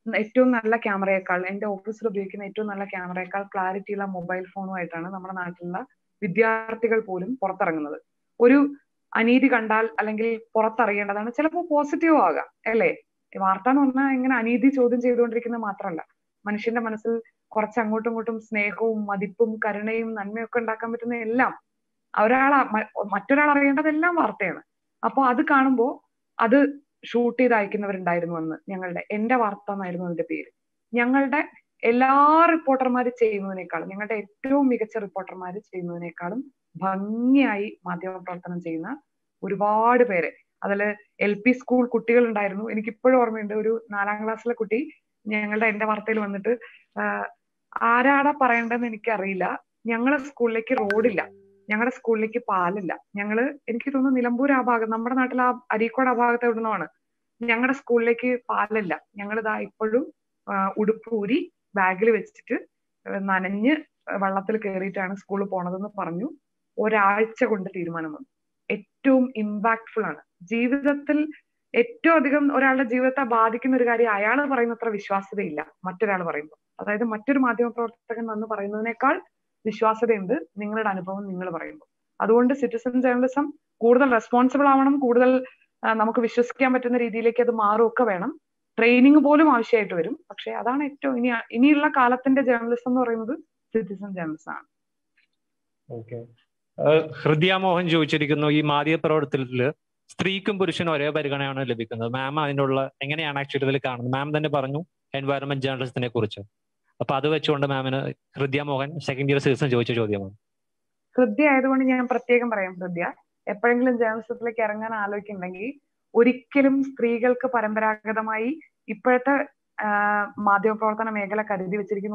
ഏറ്റവും നല്ല ക്യാമറയേക്കാൾ, എന്റെ ഓഫീസിൽ ഉപയോഗിക്കുന്ന ഏറ്റവും നല്ല ക്യാമറയേക്കാൾ ക്ലാരിറ്റിയുള്ള മൊബൈൽ ഫോണുമായിട്ടാണ് നമ്മുടെ നാട്ടിലുള്ള വിദ്യാർത്ഥികൾ പോലും പുറത്തിറങ്ങുന്നത്. ഒരു അനീതി കണ്ടാൽ അല്ലെങ്കിൽ പുറത്തറിയേണ്ടതാണ്, ചിലപ്പോൾ പോസിറ്റീവ് ആകാം അല്ലേ. വാർത്ത എന്ന് പറഞ്ഞാൽ ഇങ്ങനെ അനീതി ചോദ്യം ചെയ്തുകൊണ്ടിരിക്കുന്നത് മാത്രമല്ല, മനുഷ്യന്റെ മനസ്സിൽ കുറച്ച് അങ്ങോട്ടും ഇങ്ങോട്ടും സ്നേഹവും മതിപ്പും കരുണയും നന്മയൊക്കെ ഉണ്ടാക്കാൻ പറ്റുന്ന എല്ലാം മറ്റൊരാൾ അറിയേണ്ടതെല്ലാം വാർത്തയാണ്. അപ്പൊ അത് കാണുമ്പോ അത് ഷൂട്ട് ചെയ്ത് അയക്കുന്നവരുണ്ടായിരുന്നു അന്ന്. എന്റെ വാർത്ത എന്നായിരുന്നു അതിന്റെ പേര്. ഞങ്ങളുടെ എല്ലാ റിപ്പോർട്ടർമാര് ചെയ്യുന്നതിനേക്കാളും, ഞങ്ങളുടെ ഏറ്റവും മികച്ച റിപ്പോർട്ടർമാര് ചെയ്യുന്നതിനേക്കാളും ഭംഗിയായി മാധ്യമ പ്രവർത്തനം ചെയ്യുന്ന ഒരുപാട് പേര്, അതില് LP സ്കൂൾ കുട്ടികൾ ഉണ്ടായിരുന്നു. എനിക്കിപ്പോഴും ഓർമ്മയുണ്ട്, ഒരു 4ാം ക്ലാസ്സിലെ കുട്ടി എന്റെ വാർത്തയിൽ വന്നിട്ട്, ആരാടാ പറയേണ്ടതെന്ന് എനിക്കറിയില്ല, ഞങ്ങളെ സ്കൂളിലേക്ക് റോഡില്ല, ഞങ്ങളുടെ സ്കൂളിലേക്ക് പാലില്ല, എനിക്ക് തോന്നുന്നു നിലമ്പൂർ ആ ഭാഗം, നമ്മുടെ നാട്ടിൽ ആ അരീക്കോട് ആ ഭാഗത്ത് എവിടുന്നാണ്, ഞങ്ങളുടെ സ്കൂളിലേക്ക് പാലില്ല, ഞങ്ങളിതാ ഇപ്പോഴും ഉടുപ്പൂരി ബാഗിൽ വെച്ചിട്ട് നനഞ്ഞ് വെള്ളത്തിൽ കയറിയിട്ടാണ് സ്കൂളിൽ പോണതെന്ന് പറഞ്ഞു. ഒരാഴ്ച കൊണ്ട് തീരുമാനം വന്നു. ഏറ്റവും ഇമ്പാക്ട്ഫുൾ ആണ്. ജീവിതത്തിൽ ഏറ്റവും അധികം ഒരാളുടെ ജീവിതത്തെ ബാധിക്കുന്ന ഒരു കാര്യം അയാൾ പറയുന്നത്ര വിശ്വാസ്യതയില്ല മറ്റൊരാൾ പറയുമ്പോൾ. അതായത് മറ്റൊരു മാധ്യമ പ്രവർത്തകൻ വന്ന് പറയുന്നതിനേക്കാൾ വിശ്വാസ്യതയുണ്ട് നിങ്ങളുടെ അനുഭവം നിങ്ങൾ പറയുമ്പോൾ. അതുകൊണ്ട് സിറ്റിസൺ ജേർണലിസം കൂടുതൽ റെസ്പോൺസിബിൾ ആവണം, കൂടുതൽ നമുക്ക് വിശ്വസിക്കാൻ പറ്റുന്ന രീതിയിലേക്ക് അത് മാറുകയൊക്കെ വേണം. ട്രെയിനിങ് പോലും ആവശ്യമായിട്ട് വരും. പക്ഷെ അതാണ് ഏറ്റവും ഇനിയുള്ള കാലത്തിന്റെ ജേർണലിസം എന്ന് പറയുന്നത് സിറ്റിസൺ ജേർണലിസം ആണ്. ഓക്കെ. ഹൃദയ മോഹൻ ചോദിച്ചിരിക്കുന്നു, ഈ മാധ്യമ പ്രവർത്തനത്തില് സ്ത്രീക്കും പുരുഷനും ഒരേ പരിഗണനയാണ് ലഭിക്കുന്നത്. മാം അതിനുള്ള എങ്ങനെയാണ് ആക്ച്വലി ഇതിൽ കാണുന്നത്? മാം തന്നെ പറഞ്ഞു എൻവയറമെന്റ് ജേർണലിസത്തിനെ കുറിച്ച്. അപ്പൊ അത് വെച്ചുകൊണ്ട് മാമിന് ഹൃദയ മോഹൻ സെക്കൻഡ് ഇയർ സിറ്റിസൺ ചോദിച്ച ചോദ്യമാണ്. ഹൃദയ ആയതുകൊണ്ട് ഞാൻ പ്രത്യേകം പറയാം. ഹൃദയ എപ്പോഴെങ്കിലും ജേർണലിസത്തിലേക്ക് ഇറങ്ങാൻ ആലോചിക്കുന്നുണ്ടെങ്കിൽ ഒരിക്കലും സ്ത്രീകൾക്ക് പരമ്പരാഗതമായി ഇപ്പോഴത്തെ മാധ്യമപ്രവർത്തന മേഖല കരുതി വെച്ചിരിക്കുന്ന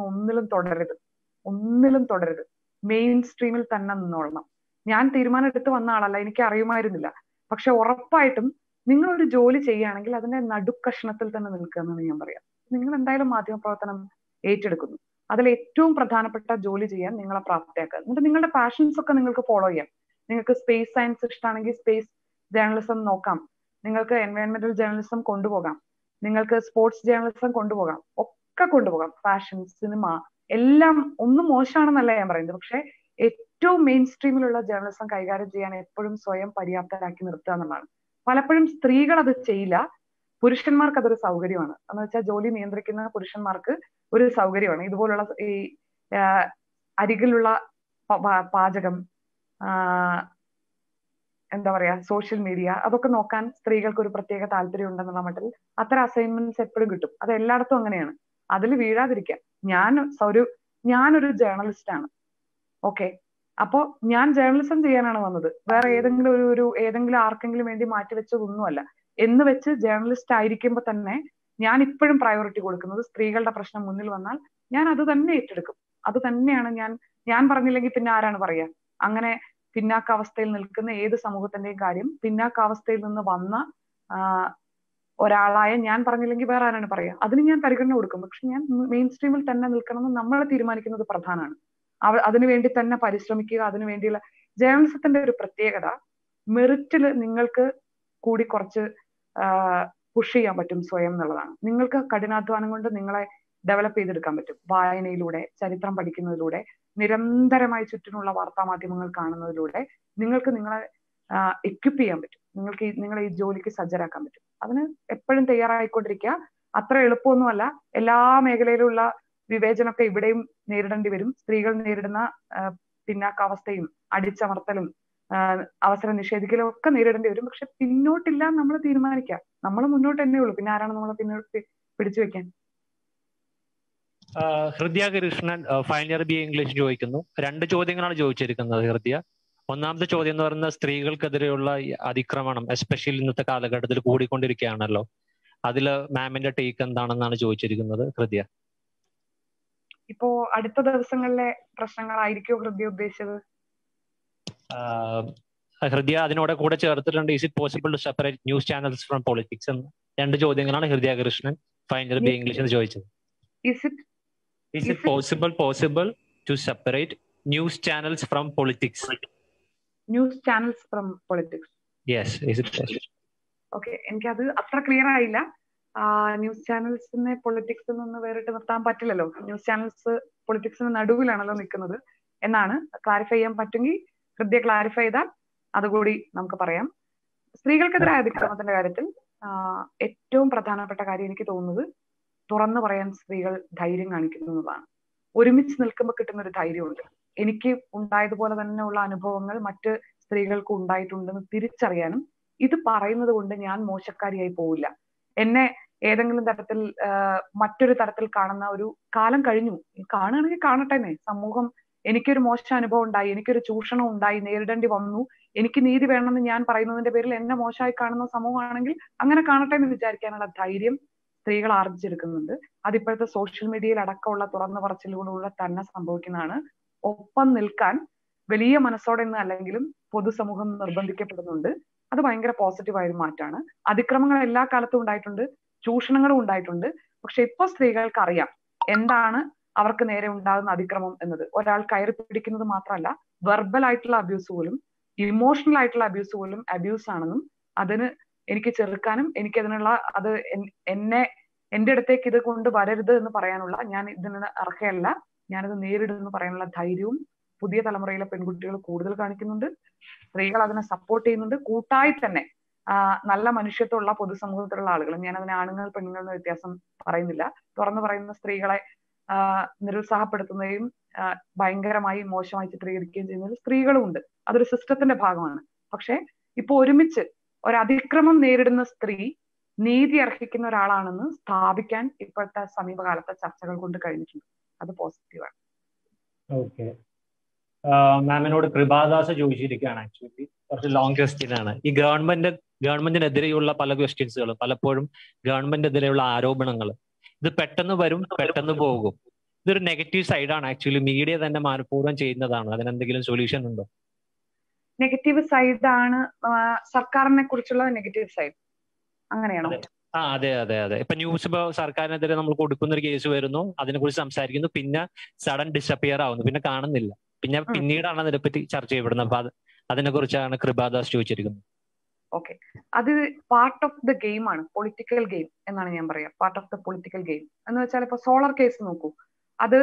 ഒന്നിലും തുടരുത്. മെയിൻ സ്ട്രീമിൽ തന്നെ നിന്നോളണം. ഞാൻ തീരുമാനം എടുത്ത് വന്ന ആളല്ല, എനിക്ക് അറിയുമായിരുന്നില്ല. പക്ഷെ ഉറപ്പായിട്ടും നിങ്ങൾ ഒരു ജോലി ചെയ്യുകയാണെങ്കിൽ അതിന്റെ നടുക്കഷ്ണത്തിൽ തന്നെ നിൽക്കുക എന്നാണ് ഞാൻ പറയാം. നിങ്ങൾ എന്തായാലും മാധ്യമപ്രവർത്തനം ഏറ്റെടുക്കുന്നു, അതിൽ ഏറ്റവും പ്രധാനപ്പെട്ട ജോലി ചെയ്യാൻ നിങ്ങളെ പ്രാപ്തിയാക്കുക. എന്നിട്ട് നിങ്ങളുടെ പാഷൻസ് ഒക്കെ നിങ്ങൾക്ക് ഫോളോ ചെയ്യാം. നിങ്ങൾക്ക് സ്പേസ് സയൻസ് ഇഷ്ടമാണെങ്കിൽ സ്പേസ് ജേർണലിസം നോക്കാം, നിങ്ങൾക്ക് എൻവയോൺമെന്റൽ ജേർണലിസം കൊണ്ടുപോകാം, നിങ്ങൾക്ക് സ്പോർട്സ് ജേർണലിസം കൊണ്ടുപോകാം, ഒക്കെ കൊണ്ടുപോകാം. ഫാഷൻ, സിനിമ എല്ലാം ഒന്നും മോശമാണെന്നല്ല ഞാൻ പറയുന്നത്. പക്ഷെ ഏറ്റവും മെയിൻ സ്ട്രീമിലുള്ള ജേർണലിസം കൈകാര്യം ചെയ്യാൻ എപ്പോഴും സ്വയം പര്യാപ്തരാക്കി നിർത്തുക എന്നുള്ളതാണ്. പലപ്പോഴും സ്ത്രീകൾ അത് ചെയ്യില്ല, പുരുഷന്മാർക്ക് അതൊരു സൗകര്യമാണ്. എന്ന് വെച്ചാൽ ജോലി നിയന്ത്രിക്കുന്ന പുരുഷന്മാർക്ക് ഒരു സൗകര്യമാണ് ഇതുപോലുള്ള ഈ അരികിലുള്ള പാചകം, എന്താ പറയാ, സോഷ്യൽ മീഡിയ, അതൊക്കെ നോക്കാൻ സ്ത്രീകൾക്ക് ഒരു പ്രത്യേക താല്പര്യം ഉണ്ടെന്നുള്ള മട്ടിൽ അത്തരം അസൈൻമെന്റ്സ് എപ്പോഴും കിട്ടും. അത് എല്ലായിടത്തും അങ്ങനെയാണ്. അതിൽ വീഴാതിരിക്കുക. ഞാനൊരു ജേർണലിസ്റ്റ് ആണ്. ഓക്കെ, അപ്പോ ഞാൻ ജേർണലിസം ചെയ്യാനാണ് വന്നത്, വേറെ ഏതെങ്കിലും ആർക്കെങ്കിലും വേണ്ടി മാറ്റിവെച്ചതൊന്നുമല്ല എന്ന് വെച്ച് ജേർണലിസ്റ്റ് ആയിരിക്കുമ്പോൾ തന്നെ ഞാൻ ഇപ്പോഴും പ്രയോറിറ്റി കൊടുക്കുന്നത് സ്ത്രീകളുടെ പ്രശ്നം മുന്നിൽ വന്നാൽ ഞാൻ അത് തന്നെ ഏറ്റെടുക്കും. അത് തന്നെയാണ് ഞാൻ പറഞ്ഞില്ലെങ്കിൽ പിന്നെ ആരാണ് പറയാ? അങ്ങനെ പിന്നാക്കാവസ്ഥയിൽ നിൽക്കുന്ന ഏത് സമൂഹത്തിന്റെയും കാര്യം പിന്നാക്കാവസ്ഥയിൽ നിന്ന് വന്ന ഒരാളായ ഞാൻ പറഞ്ഞില്ലെങ്കിൽ വേറെ ആരാണ് പറയാ? അതിന് ഞാൻ പരിഗണന കൊടുക്കും. പക്ഷെ ഞാൻ മെയിൻ സ്ട്രീമിൽ തന്നെ നിൽക്കണമെന്ന് നമ്മൾ തീരുമാനിക്കുന്നത് പ്രധാനമാണ്. അതിനുവേണ്ടി തന്നെ പരിശ്രമിക്കുക. അതിനുവേണ്ടിയുള്ള ജേർണലിസത്തിന്റെ ഒരു പ്രത്യേകത, മെറിറ്റിൽ നിങ്ങൾക്ക് കൂടി കുറച്ച് പുഷ് ചെയ്യാൻ പറ്റും സ്വയം എന്നുള്ളതാണ്. നിങ്ങൾക്ക് കഠിനാധ്വാനം കൊണ്ട് നിങ്ങളെ ഡെവലപ്പ് ചെയ്തെടുക്കാൻ പറ്റും. വായനയിലൂടെ, ചരിത്രം പഠിക്കുന്നതിലൂടെ, നിരന്തരമായി ചുറ്റിനുള്ള വാർത്താ മാധ്യമങ്ങൾ കാണുന്നതിലൂടെ നിങ്ങൾക്ക് നിങ്ങളെ എക്വിപ്പ് ചെയ്യാൻ പറ്റും. നിങ്ങളെ ഈ ജോലിക്ക് സജ്ജരാക്കാൻ പറ്റും. അതിന് എപ്പോഴും തയ്യാറായിക്കൊണ്ടിരിക്കുക. അത്ര എളുപ്പമൊന്നുമല്ല. എല്ലാ മേഖലയിലുള്ള വിവേചനമൊക്കെ ഇവിടെയും നേരിടേണ്ടി വരും. സ്ത്രീകൾ നേരിടുന്ന പിന്നാക്കാവസ്ഥയും അടിച്ചമർത്തലും അവസരം നിഷേധിക്കലും ഒക്കെ നേരിടേണ്ടി വരും. പക്ഷെ പിന്നോട്ടില്ല നമ്മൾ തീരുമാനിക്കുക. നമ്മൾ മുന്നോട്ട് തന്നെ ഉള്ളൂ. പിന്നെ ആരാണ് നമ്മളെ പിന്നോട്ട് പിടിച്ചു വെക്കാൻ? Hridaya Krishnan final year BA English ചോദിക്കുന്നു. 2 ചോദ്യങ്ങളാണ് ചോദിച്ചിരിക്കുന്നത് ഹൃദയ. ഒന്നാമത്തെ ചോദ്യം എന്ന് പറയുന്നത് സ്ത്രീകൾക്കെതിരെയുള്ള അതിക്രമണം എസ്പെഷ്യലി ഇന്നത്തെ കാലഘട്ടത്തിൽ കൂടിക്കൊണ്ടിരിക്കുകയാണല്ലോ, അതില് മാമിന്റെ ടേക്ക് എന്താണെന്നാണ് ചോദിച്ചിരിക്കുന്നത് ഹൃദയ. ഇപ്പോ അടുത്ത ദിവസങ്ങളിലെ പ്രശ്നങ്ങളായിരിക്കും ഹൃദയ ഉദ്ദേശിച്ചത്? ഹൃദയ അതിനോട് കൂടെ ചേർത്തിട്ടുണ്ട്, is it possible to separate news channels from politics എന്ന് 2 ചോദ്യങ്ങളാണ് ഹൃദയ കൃഷ്ണൻ ഫൈനൽ ഇയർ BA ഇംഗ്ലീഷിൽ ചോദിച്ചത്. Is it possible to separate news channels from politics? News channels from politics. Yes, is it possible? Okay, എനിക്കത് അത്ര ക്ലിയർ ആയില്ല. News ചാനൽസിനെ പൊളിറ്റിക്സിൽ നിന്ന് വേറിട്ട് നിർത്താൻ പറ്റില്ലല്ലോ. ന്യൂസ് ചാനൽസ് പൊളിറ്റിക്സിന് നടുവിലാണല്ലോ നിൽക്കുന്നത് എന്നാണ്. ക്ലാരിഫൈ ചെയ്യാൻ പറ്റുമെങ്കിൽ ഹൃദയ ക്ലാരിഫൈ ചെയ്താൽ അതുകൂടി നമുക്ക് പറയാം. സ്ത്രീകൾക്കെതിരായ അതിക്രമത്തിന്റെ കാര്യത്തിൽ ഏറ്റവും പ്രധാനപ്പെട്ട കാര്യം എനിക്ക് തോന്നുന്നത് തുറന്നു പറയാൻ സ്ത്രീകൾ ധൈര്യം കാണിക്കുന്നു എന്നതാണ്. ഒരുമിച്ച് നിൽക്കുമ്പോൾ കിട്ടുന്ന ഒരു ധൈര്യമുണ്ട്. എനിക്ക് ഉണ്ടായതുപോലെ തന്നെയുള്ള അനുഭവങ്ങൾ മറ്റ് സ്ത്രീകൾക്ക് ഉണ്ടായിട്ടുണ്ടെന്ന് തിരിച്ചറിയാനും ഇത് പറയുന്നത് കൊണ്ട് ഞാൻ മോശക്കാരിയായി പോവില്ല, എന്നെ ഏതെങ്കിലും തരത്തിൽ മറ്റൊരു തരത്തിൽ കാണുന്ന ഒരു കാലം കഴിഞ്ഞു, കാണുകയാണെങ്കിൽ കാണട്ടെ. സമൂഹം എനിക്കൊരു മോശം അനുഭവം ഉണ്ടായി, എനിക്കൊരു ചൂഷണം ഉണ്ടായി, നേരിടേണ്ടി വന്നു, എനിക്ക് നീതി വേണമെന്ന് ഞാൻ പറയുന്നതിന്റെ പേരിൽ എന്നെ മോശമായി കാണുന്ന സമൂഹമാണെങ്കിൽ അങ്ങനെ കാണട്ടെ എന്ന് വിചാരിക്കാനുള്ള ധൈര്യം സ്ത്രീകൾ ആർജിച്ചെടുക്കുന്നുണ്ട്. അതിപ്പോഴത്തെ സോഷ്യൽ മീഡിയയിൽ അടക്കമുള്ള തുറന്നു പറച്ചിലുകളിലൂടെ തന്നെ സംഭവിക്കുന്നതാണ്. ഒപ്പം നിൽക്കാൻ വലിയ മനസ്സോടെ നിന്ന് അല്ലെങ്കിലും പൊതുസമൂഹം നിർബന്ധിക്കപ്പെടുന്നുണ്ട്. അത് ഭയങ്കര പോസിറ്റീവായ ഒരു മാറ്റമാണ്. അതിക്രമങ്ങൾ എല്ലാ കാലത്തും ഉണ്ടായിട്ടുണ്ട്, ചൂഷണങ്ങളും ഉണ്ടായിട്ടുണ്ട്. പക്ഷെ ഇപ്പൊ സ്ത്രീകൾക്ക് അറിയാം എന്താണ് അവർക്ക് നേരെ ഉണ്ടാകുന്ന അതിക്രമം എന്നത്. ഒരാൾ കയറി പിടിക്കുന്നത് മാത്രമല്ല, വെർബൽ ആയിട്ടുള്ള അബ്യൂസ് പോലും, ഇമോഷണൽ ആയിട്ടുള്ള അബ്യൂസ് പോലും അബ്യൂസ് ആണെന്നും അതിന് എനിക്ക് ചെറുക്കാനും എനിക്കതിനുള്ള അത് എന്റെ അടുത്തേക്ക് ഇത് കൊണ്ട് വരരുത് എന്ന് പറയാനുള്ള, ഞാൻ ഇതിന് അർഹയല്ല, ഞാനത് നേരിടുമെന്ന് പറയാനുള്ള ധൈര്യവും പുതിയ തലമുറയിലെ പെൺകുട്ടികൾ കൂടുതൽ കാണിക്കുന്നുണ്ട്. സ്ത്രീകൾ അതിനെ സപ്പോർട്ട് ചെയ്യുന്നുണ്ട്. കൂട്ടായി തന്നെ നല്ല മനുഷ്യത്വമുള്ള പൊതുസമൂഹത്തിലുള്ള ആളുകൾ, ഞാൻ അതിനെ ആണുങ്ങൾ പെണ്ണുങ്ങൾ എന്ന വ്യത്യാസം പറയുന്നില്ല, തുറന്നു പറയുന്ന സ്ത്രീകളെ നിരുത്സാഹപ്പെടുത്തുന്നതും ഭയങ്കരമായി മോശമായി ചിത്രീകരിക്കുകയും ചെയ്യുന്ന സ്ത്രീകളും ഉണ്ട്. അതൊരു സിസ്റ്റത്തിന്റെ ഭാഗമാണ്. പക്ഷെ ഇപ്പൊ ഒരുമിച്ച് ഒരു അതിക്രമം നേരിടുന്ന സ്ത്രീ നീതി അർഹിക്കുന്ന ഒരാളാണെന്ന് സ്ഥാപിക്കാൻ ഇപ്പോഴത്തെ സമീപകാലത്തെ ചർച്ചകൾ കൊണ്ട് കഴിഞ്ഞിട്ടുണ്ട്. അത് പോസിറ്റീവാണ്. ഓക്കെ, മാമിനോട് കൃപാദാസ് ചോദിച്ചിരിക്കുകയാണ്. ആക്ച്വലി കുറച്ച് ലോങ് ക്വസ്റ്റ്യൻ ആണ്. ഈ ഗവൺമെന്റിനെതിരെയുള്ള പല ക്വസ്റ്റ്യൻസുകളും, പലപ്പോഴും ഗവൺമെന്റിനെതിരെയുള്ള ആരോപണങ്ങൾ, ഇത് പെട്ടെന്ന് വരും, പെട്ടെന്ന് പോകും. ഇതൊരു നെഗറ്റീവ് സൈഡാണ്. ആക്ച്വലി മീഡിയ തന്നെ മനഃപൂർവ്വം ചെയ്യുന്നതാണ്. അതിനെന്തെങ്കിലും സൊല്യൂഷൻ ഉണ്ടോ? നെഗറ്റീവ് സൈഡാണ് സർക്കാരിനെ കുറിച്ചുള്ള നെഗറ്റീവ് സൈഡ്, അങ്ങനെയാണോ? അതെ അതെ അതെ. ഇപ്പൊ ന്യൂസ്, ഇപ്പൊ സർക്കാരിനെതിരെ നമ്മൾ കൊടുക്കുന്ന ഒരു കേസ് വരുന്നു, അതിനെ കുറിച്ച് സംസാരിക്കുന്നു, പിന്നെ സഡൻ ഡിസപ്പിയർ ആവുന്നു, പിന്നെ കാണുന്നില്ല, പിന്നെ പിന്നീടാണ് അതിനെപ്പറ്റി ചർച്ച ചെയ്യപ്പെടുന്നത്. അപ്പൊ അതിനെ കുറിച്ചാണ് കൃപാദാസ് ചോദിച്ചിരിക്കുന്നത്. ഓക്കെ, അത് പാർട്ട് ഓഫ് ദ ഗെയിം ആണ്, പൊളിറ്റിക്കൽ ഗെയിം എന്നാണ് ഞാൻ പറയാം. Part of the political game എന്ന് വെച്ചാൽ ഇപ്പൊ സോളർ കേസ് നോക്കൂ, അത്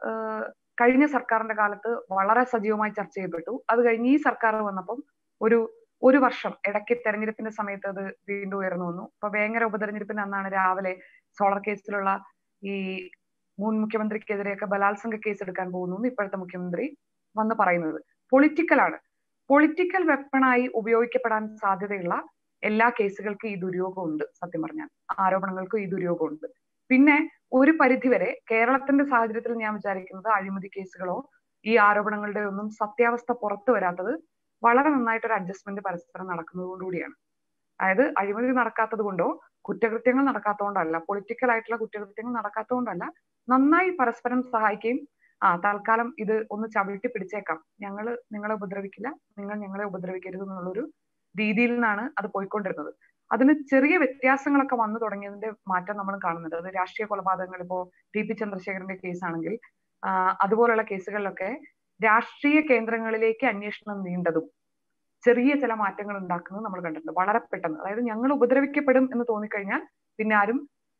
കഴിഞ്ഞ സർക്കാരിന്റെ കാലത്ത് വളരെ സജീവമായി ചർച്ച ചെയ്യപ്പെട്ടു. അത് കഴിഞ്ഞ് ഈ സർക്കാർ വന്നപ്പം ഒരു വർഷം ഇടയ്ക്ക് തെരഞ്ഞെടുപ്പിന്റെ സമയത്ത് അത് വീണ്ടും ഉയർന്നു വന്നു. ഇപ്പൊ വേങ്ങര ഉപതെരഞ്ഞെടുപ്പിന് അന്നാണ് രാവിലെ സോളർ കേസിലുള്ള ഈ മുൻ മുഖ്യമന്ത്രിക്കെതിരെയൊക്കെ ബലാത്സംഗ കേസ് എടുക്കാൻ പോകുന്നു ഇപ്പോഴത്തെ മുഖ്യമന്ത്രി വന്ന് പറയുന്നത്. പൊളിറ്റിക്കലാണ്, പൊളിറ്റിക്കൽ വെപ്പണായി ഉപയോഗിക്കപ്പെടാൻ സാധ്യതയുള്ള എല്ലാ കേസുകൾക്കും ഈ ദുര്യോഗം ഉണ്ട്. സത്യം പറഞ്ഞാൽ ആരോപണങ്ങൾക്കും ഈ ദുര്യോഗം ഉണ്ട്. പിന്നെ ഒരു പരിധിവരെ കേരളത്തിന്റെ സാഹചര്യത്തിൽ ഞാൻ വിചാരിക്കുന്നത് അഴിമതി കേസുകളോ ഈ ആരോപണങ്ങളുടെ ഒന്നും സത്യാവസ്ഥ പുറത്തു വരാത്തത് വളരെ നന്നായിട്ടൊരു അഡ്ജസ്റ്റ്മെന്റ് പരസ്പരം നടക്കുന്നതുകൊണ്ടുകൂടിയാണ്. അതായത് അഴിമതി നടക്കാത്തത് കൊണ്ടോ കുറ്റകൃത്യങ്ങൾ നടക്കാത്തതുകൊണ്ടല്ല, പൊളിറ്റിക്കൽ ആയിട്ടുള്ള കുറ്റകൃത്യങ്ങൾ നടക്കാത്തതുകൊണ്ടല്ല, നന്നായി പരസ്പരം സഹായിക്കുകയും തൽക്കാലം ഇത് ഒന്ന് ചവിട്ടി പിടിച്ചേക്കാം, ഞങ്ങൾ നിങ്ങളെ ഉപദ്രവിക്കില്ല, നിങ്ങൾ ഞങ്ങളെ ഉപദ്രവിക്കരുത് എന്നുള്ളൊരു രീതിയിൽ നിന്നാണ് അത് പോയിക്കൊണ്ടിരുന്നത്. അതിന് ചെറിയ വ്യത്യാസങ്ങളൊക്കെ വന്നു തുടങ്ങിയതിന്റെ മാറ്റം നമ്മൾ കാണുന്നുണ്ട്. അത് രാഷ്ട്രീയ കൊലപാതകങ്ങൾ, ഇപ്പോ ടി പി ചന്ദ്രശേഖരന്റെ കേസാണെങ്കിൽ അതുപോലുള്ള കേസുകളിലൊക്കെ രാഷ്ട്രീയ കേന്ദ്രങ്ങളിലേക്ക് അന്വേഷണം നീണ്ടതും ചെറിയ ചില മാറ്റങ്ങൾ ഉണ്ടാക്കുന്നത് നമ്മൾ കണ്ടിട്ടുണ്ട് വളരെ പെട്ടെന്ന്. അതായത് ഞങ്ങൾ ഉപദ്രവിക്കപ്പെടും എന്ന് തോന്നിക്കഴിഞ്ഞാൽ പിന്നെ ആരും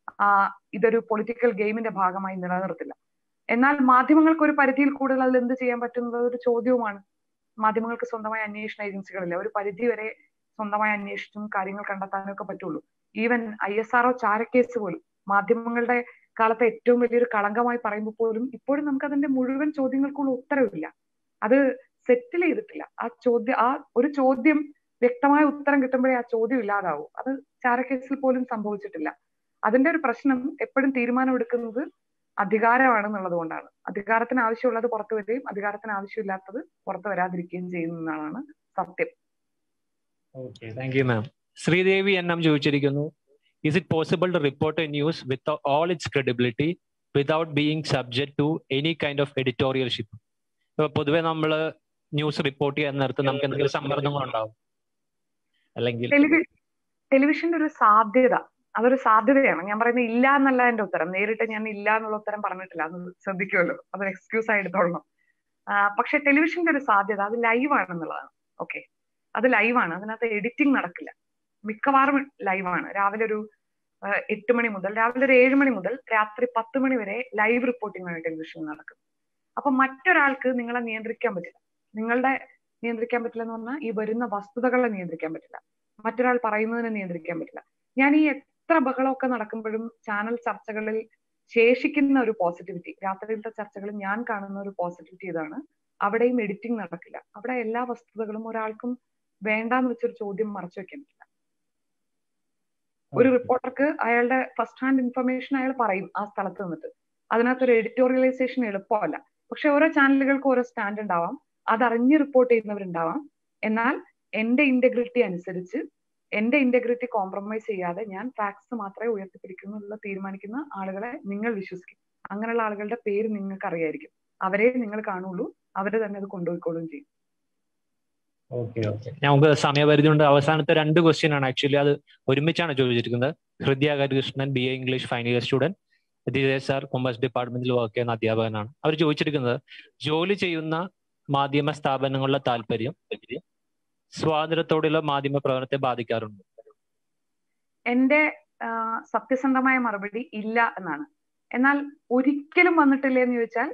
ഇതൊരു പൊളിറ്റിക്കൽ ഗെയിമിന്റെ ഭാഗമായി നിലനിർത്തില്ല. എന്നാൽ മാധ്യമങ്ങൾക്ക് ഒരു പരിധിയിൽ കൂടുതൽ അതിൽ എന്ത് ചെയ്യാൻ പറ്റുന്നത് ഒരു ചോദ്യവുമാണ്. മാധ്യമങ്ങൾക്ക് സ്വന്തമായ അന്വേഷണ ഏജൻസികളില്ല, ഒരു പരിധി വരെ സ്വന്തമായി അന്വേഷിച്ചും കാര്യങ്ങൾ കണ്ടെത്താനും ഒക്കെ പറ്റുള്ളൂ. ഈവൻ ISRO ചാരക്കേസ് പോലും മാധ്യമങ്ങളുടെ കാലത്തെ ഏറ്റവും വലിയൊരു കളങ്കമായി പറയുമ്പോൾ പോലും ഇപ്പോഴും നമുക്ക് അതിന്റെ മുഴുവൻ ചോദ്യങ്ങൾക്കുള്ള ഉത്തരവില്ല, അത് സെറ്റിൽ ചെയ്തിട്ടില്ല. ആ ഒരു ചോദ്യം വ്യക്തമായ ഉത്തരം കിട്ടുമ്പോഴേ ആ ചോദ്യം ഇല്ലാതാവും. അത് ചാരക്കേസിൽ പോലും സംഭവിച്ചിട്ടില്ല. അതിന്റെ ഒരു പ്രശ്നം എപ്പോഴും തീരുമാനം എടുക്കുന്നത് അധികാരമാണെന്നുള്ളത് കൊണ്ടാണ്. അധികാരത്തിന് ആവശ്യമുള്ളത് പുറത്തു വരികയും അധികാരത്തിന് ആവശ്യമില്ലാത്തത് പുറത്തു വരാതിരിക്കുകയും ചെയ്യുന്നതാണ് സത്യം. Okay, thank you ma'am. Sreedevi എന്നും ചോദിച്ചിരിക്കുന്നു, is it possible to report a news with all its credibility without being subject to any kind of editorialship? പൊതുവെ നമ്മൾ ന്യൂസ് റിപ്പോർട്ട് ചെയ്യാൻ നേരത്ത് നമുക്ക് എന്തെങ്കിലും സമ്മർദ്ദങ്ങൾ ഉണ്ടാവും അല്ലെങ്കിൽ ടെലിവിഷന്റെ ഒരു സാധ്യത, അതൊരു സാധ്യതയാണ്. ഞാൻ പറയുന്നത് ഇല്ല എന്നല്ല എന്റെ ഉത്തരം. നേരിട്ട് ഞാൻ ഇല്ല എന്നുള്ള ഉത്തരം പറഞ്ഞിട്ടില്ല, അത് ശ്രദ്ധിക്കുമല്ലോ, അത് എക്സ്ക്യൂസ് ആയി എടുത്തോളണം. പക്ഷെ ടെലിവിഷന്റെ ഒരു സാധ്യത അത് ലൈവാണെന്നുള്ളതാണ്. ഓക്കെ, അത് ലൈവാണ്, അതിനകത്ത് എഡിറ്റിംഗ് നടക്കില്ല, മിക്കവാറും ലൈവാണ്. രാവിലെ ഒരു 8 മണി മുതൽ രാവിലെ ഒരു 7 മണി മുതൽ രാത്രി 10 മണി വരെ ലൈവ് റിപ്പോർട്ടിംഗ് ആണ് ടെലിവിഷനിൽ നടക്കുന്നത്. അപ്പൊ മറ്റൊരാൾക്ക് നിങ്ങളെ നിയന്ത്രിക്കാൻ പറ്റില്ല. നിങ്ങളുടെ നിയന്ത്രിക്കാൻ പറ്റില്ല എന്ന് പറഞ്ഞാൽ ഈ വരുന്ന വസ്തുതകളെ നിയന്ത്രിക്കാൻ പറ്റില്ല, മറ്റൊരാൾ പറയുന്നതിനെ നിയന്ത്രിക്കാൻ പറ്റില്ല. ഞാൻ ഈ എത്ര ബഹളമൊക്കെ നടക്കുമ്പോഴും ചാനൽ ചർച്ചകളിൽ ശേഷിക്കുന്ന ഒരു പോസിറ്റിവിറ്റി, രാത്രിയിലത്തെ ചർച്ചകളിൽ ഞാൻ കാണുന്ന ഒരു പോസിറ്റിവിറ്റി ഇതാണ്: അവിടെയും എഡിറ്റിംഗ് നടക്കില്ല. അവിടെ എല്ലാ വസ്തുതകളും ഒരാൾക്കും വേണ്ടാന്ന് വെച്ചൊരു ചോദ്യം മറച്ചു വെക്കാൻ പറ്റില്ല. ഒരു റിപ്പോർട്ടർക്ക് അയാളുടെ ഫസ്റ്റ് ഹാൻഡ് ഇൻഫർമേഷൻ അയാൾ പറയും ആ സ്ഥലത്ത് നിന്നിട്ട്. അതിനകത്തൊരു എഡിറ്റോറിയലൈസേഷൻ എളുപ്പമല്ല. പക്ഷെ ഓരോ ചാനലുകൾക്ക് ഓരോ സ്റ്റാൻഡ് ഉണ്ടാവാം, അതറിഞ്ഞ് റിപ്പോർട്ട് ചെയ്യുന്നവരുണ്ടാവാം. എന്നാൽ എന്റെ ഇന്റഗ്രിറ്റി അനുസരിച്ച്, എന്റെ ഇന്റഗ്രിറ്റി കോംപ്രമൈസ് ചെയ്യാതെ ഞാൻ ഫാക്ട്സ് മാത്രമേ ഉയർത്തിപ്പിടിക്കുന്നു എന്നുള്ള തീരുമാനിക്കുന്ന ആളുകളെ നിങ്ങൾ വിശ്വസിക്കും. അങ്ങനെയുള്ള ആളുകളുടെ പേര് നിങ്ങൾക്ക് അറിയായിരിക്കും. അവരെ നിങ്ങൾ കാണുള്ളൂ, അവര് തന്നെ അത് കൊണ്ടുപോയിക്കോളും ചെയ്യും. ഓക്കെ ഓക്കെ, നമുക്ക് സമയപരിധി കൊണ്ട് അവസാനത്തെ 2 ക്വസ്റ്റ്യൻ ആണ്. ആക്ച്വലി അത് ഒരുമിച്ചാണ് ചോദിച്ചിരിക്കുന്നത്. Hridaya Harikrishnan, BA English final year student, Dinesh sir commerce ഡിപ്പാർട്ട്മെന്റിൽ വർക്ക് ചെയ്യുന്ന അധ്യാപകനാണ്. അവർ ചോദിച്ചിരിക്കുന്നത്, ജോലി ചെയ്യുന്ന മാധ്യമ സ്ഥാപനങ്ങളുടെ താല്പര്യം സ്വാതന്ത്ര്യത്തോടുള്ള മാധ്യമ പ്രവർത്തനത്തെ ബാധിക്കാറുണ്ട്? എന്റെ സത്യസന്ധമായ മറുപടി ഇല്ല എന്നാണ്. എന്നാൽ ഒരിക്കലും വന്നിട്ടില്ല എന്ന് ചോദിച്ചാൽ,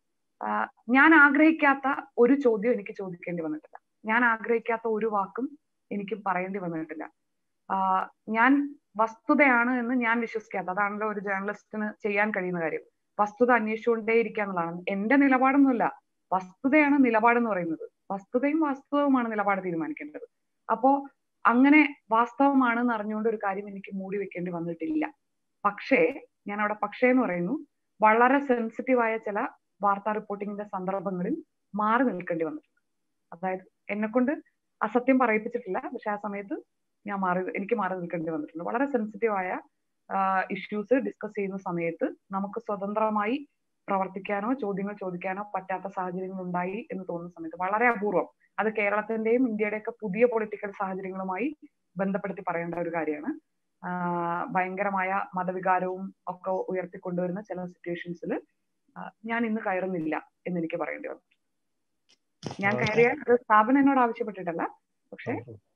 ഞാൻ ആഗ്രഹിക്കാത്ത ഒരു ചോദ്യം എനിക്ക് ചോദിക്കേണ്ടി വന്നിട്ടില്ല. ഞാൻ ആഗ്രഹിക്കാത്ത ഒരു വാക്കും എനിക്ക് പറയേണ്ടി വന്നിട്ടില്ല. ഞാൻ വസ്തുതയാണ് എന്ന് ഞാൻ വിശ്വസിക്കാത്ത, അതാണല്ലോ ഒരു ജേർണലിസ്റ്റിന് ചെയ്യാൻ കഴിയുന്ന കാര്യം, വസ്തുത അന്വേഷിച്ചുകൊണ്ടേ ഇരിക്കുക എന്നുള്ളതാണ്. എന്റെ നിലപാടൊന്നുമില്ല, വസ്തുതയാണ് നിലപാടെന്ന് പറയുന്നത്. വസ്തുതയും വാസ്തവവുമാണ് നിലപാട് തീരുമാനിക്കേണ്ടത്. അപ്പോ അങ്ങനെ വാസ്തവമാണെന്ന് അറിഞ്ഞുകൊണ്ട് ഒരു കാര്യം എനിക്ക് മൂടി വെക്കേണ്ടി വന്നിട്ടില്ല. പക്ഷേ ഞാൻ അവിടെ പക്ഷേ എന്ന് പറയുന്നു, വളരെ സെൻസിറ്റീവായ ചില വാർത്താ റിപ്പോർട്ടിങ്ങിന്റെ സന്ദർഭങ്ങളിൽ മാറി നിൽക്കേണ്ടി വന്നിട്ടുണ്ട്. അതായത് എന്നെ കൊണ്ട് അസത്യം പറയിപ്പിച്ചിട്ടില്ല, പക്ഷെ ആ സമയത്ത് എനിക്ക് മാറി നിൽക്കേണ്ടി വന്നിട്ടുണ്ട്. വളരെ സെൻസിറ്റീവായ ഇഷ്യൂസ് ഡിസ്കസ് ചെയ്യുന്ന സമയത്ത് നമുക്ക് സ്വതന്ത്രമായി പ്രവർത്തിക്കാനോ ചോദ്യങ്ങൾ ചോദിക്കാനോ പറ്റാത്ത സാഹചര്യങ്ങൾ ഉണ്ടായി എന്ന് തോന്നുന്ന സമയത്ത്, വളരെ അപൂർവം, അത് കേരളത്തിന്റെയും ഇന്ത്യയുടെയൊക്കെ പുതിയ പൊളിറ്റിക്കൽ സാഹചര്യങ്ങളുമായി ബന്ധപ്പെടുത്തി പറയേണ്ട ഒരു കാര്യമാണ്. ഭയങ്കരമായ മതവികാരവും ഒക്കെ ഉയർത്തിക്കൊണ്ടുവരുന്ന ചില സിറ്റുവേഷൻസിൽ ഞാൻ ഇന്ന് കയറുന്നില്ല എന്ന് എനിക്ക് പറയേണ്ടി വന്നു. ഞാൻ കയറിയാൽ അത് സ്ഥാപനം എന്നോട് ആവശ്യപ്പെട്ടിട്ടല്ല. പക്ഷേ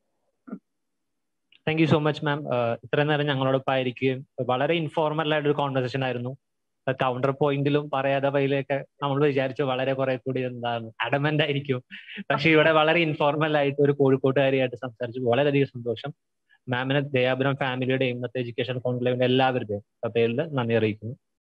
thank you so much ma'am. ഇത്രയും നേരം ഞങ്ങളോടൊപ്പം ആയിരിക്കുകയും വളരെ ഇൻഫോർമൽ ആയിട്ടൊരു കോൺവെർസേഷൻ ആയിരുന്നു. കൗണ്ടർ പോയിന്റിലും പറയാതെ വഴിയിലൊക്കെ നമ്മൾ വിചാരിച്ചു വളരെ കുറെ കൂടി എന്താണ് അഡമന്റ് ആയിരിക്കും. പക്ഷെ ഇവിടെ വളരെ ഇൻഫോർമൽ ആയിട്ട് ഒരു കോഴിക്കോട്ടുകാരിയായിട്ട് സംസാരിച്ചു. വളരെയധികം സന്തോഷം. മാമിനെ ദയാപുരം ഫാമിലിയുടെയും ഇന്നത്തെ എഡ്യൂക്കേഷൻ കോൺക്ലേവിന്റെ എല്ലാവരുടെയും പേരിൽ നന്ദി അറിയിക്കുന്നു.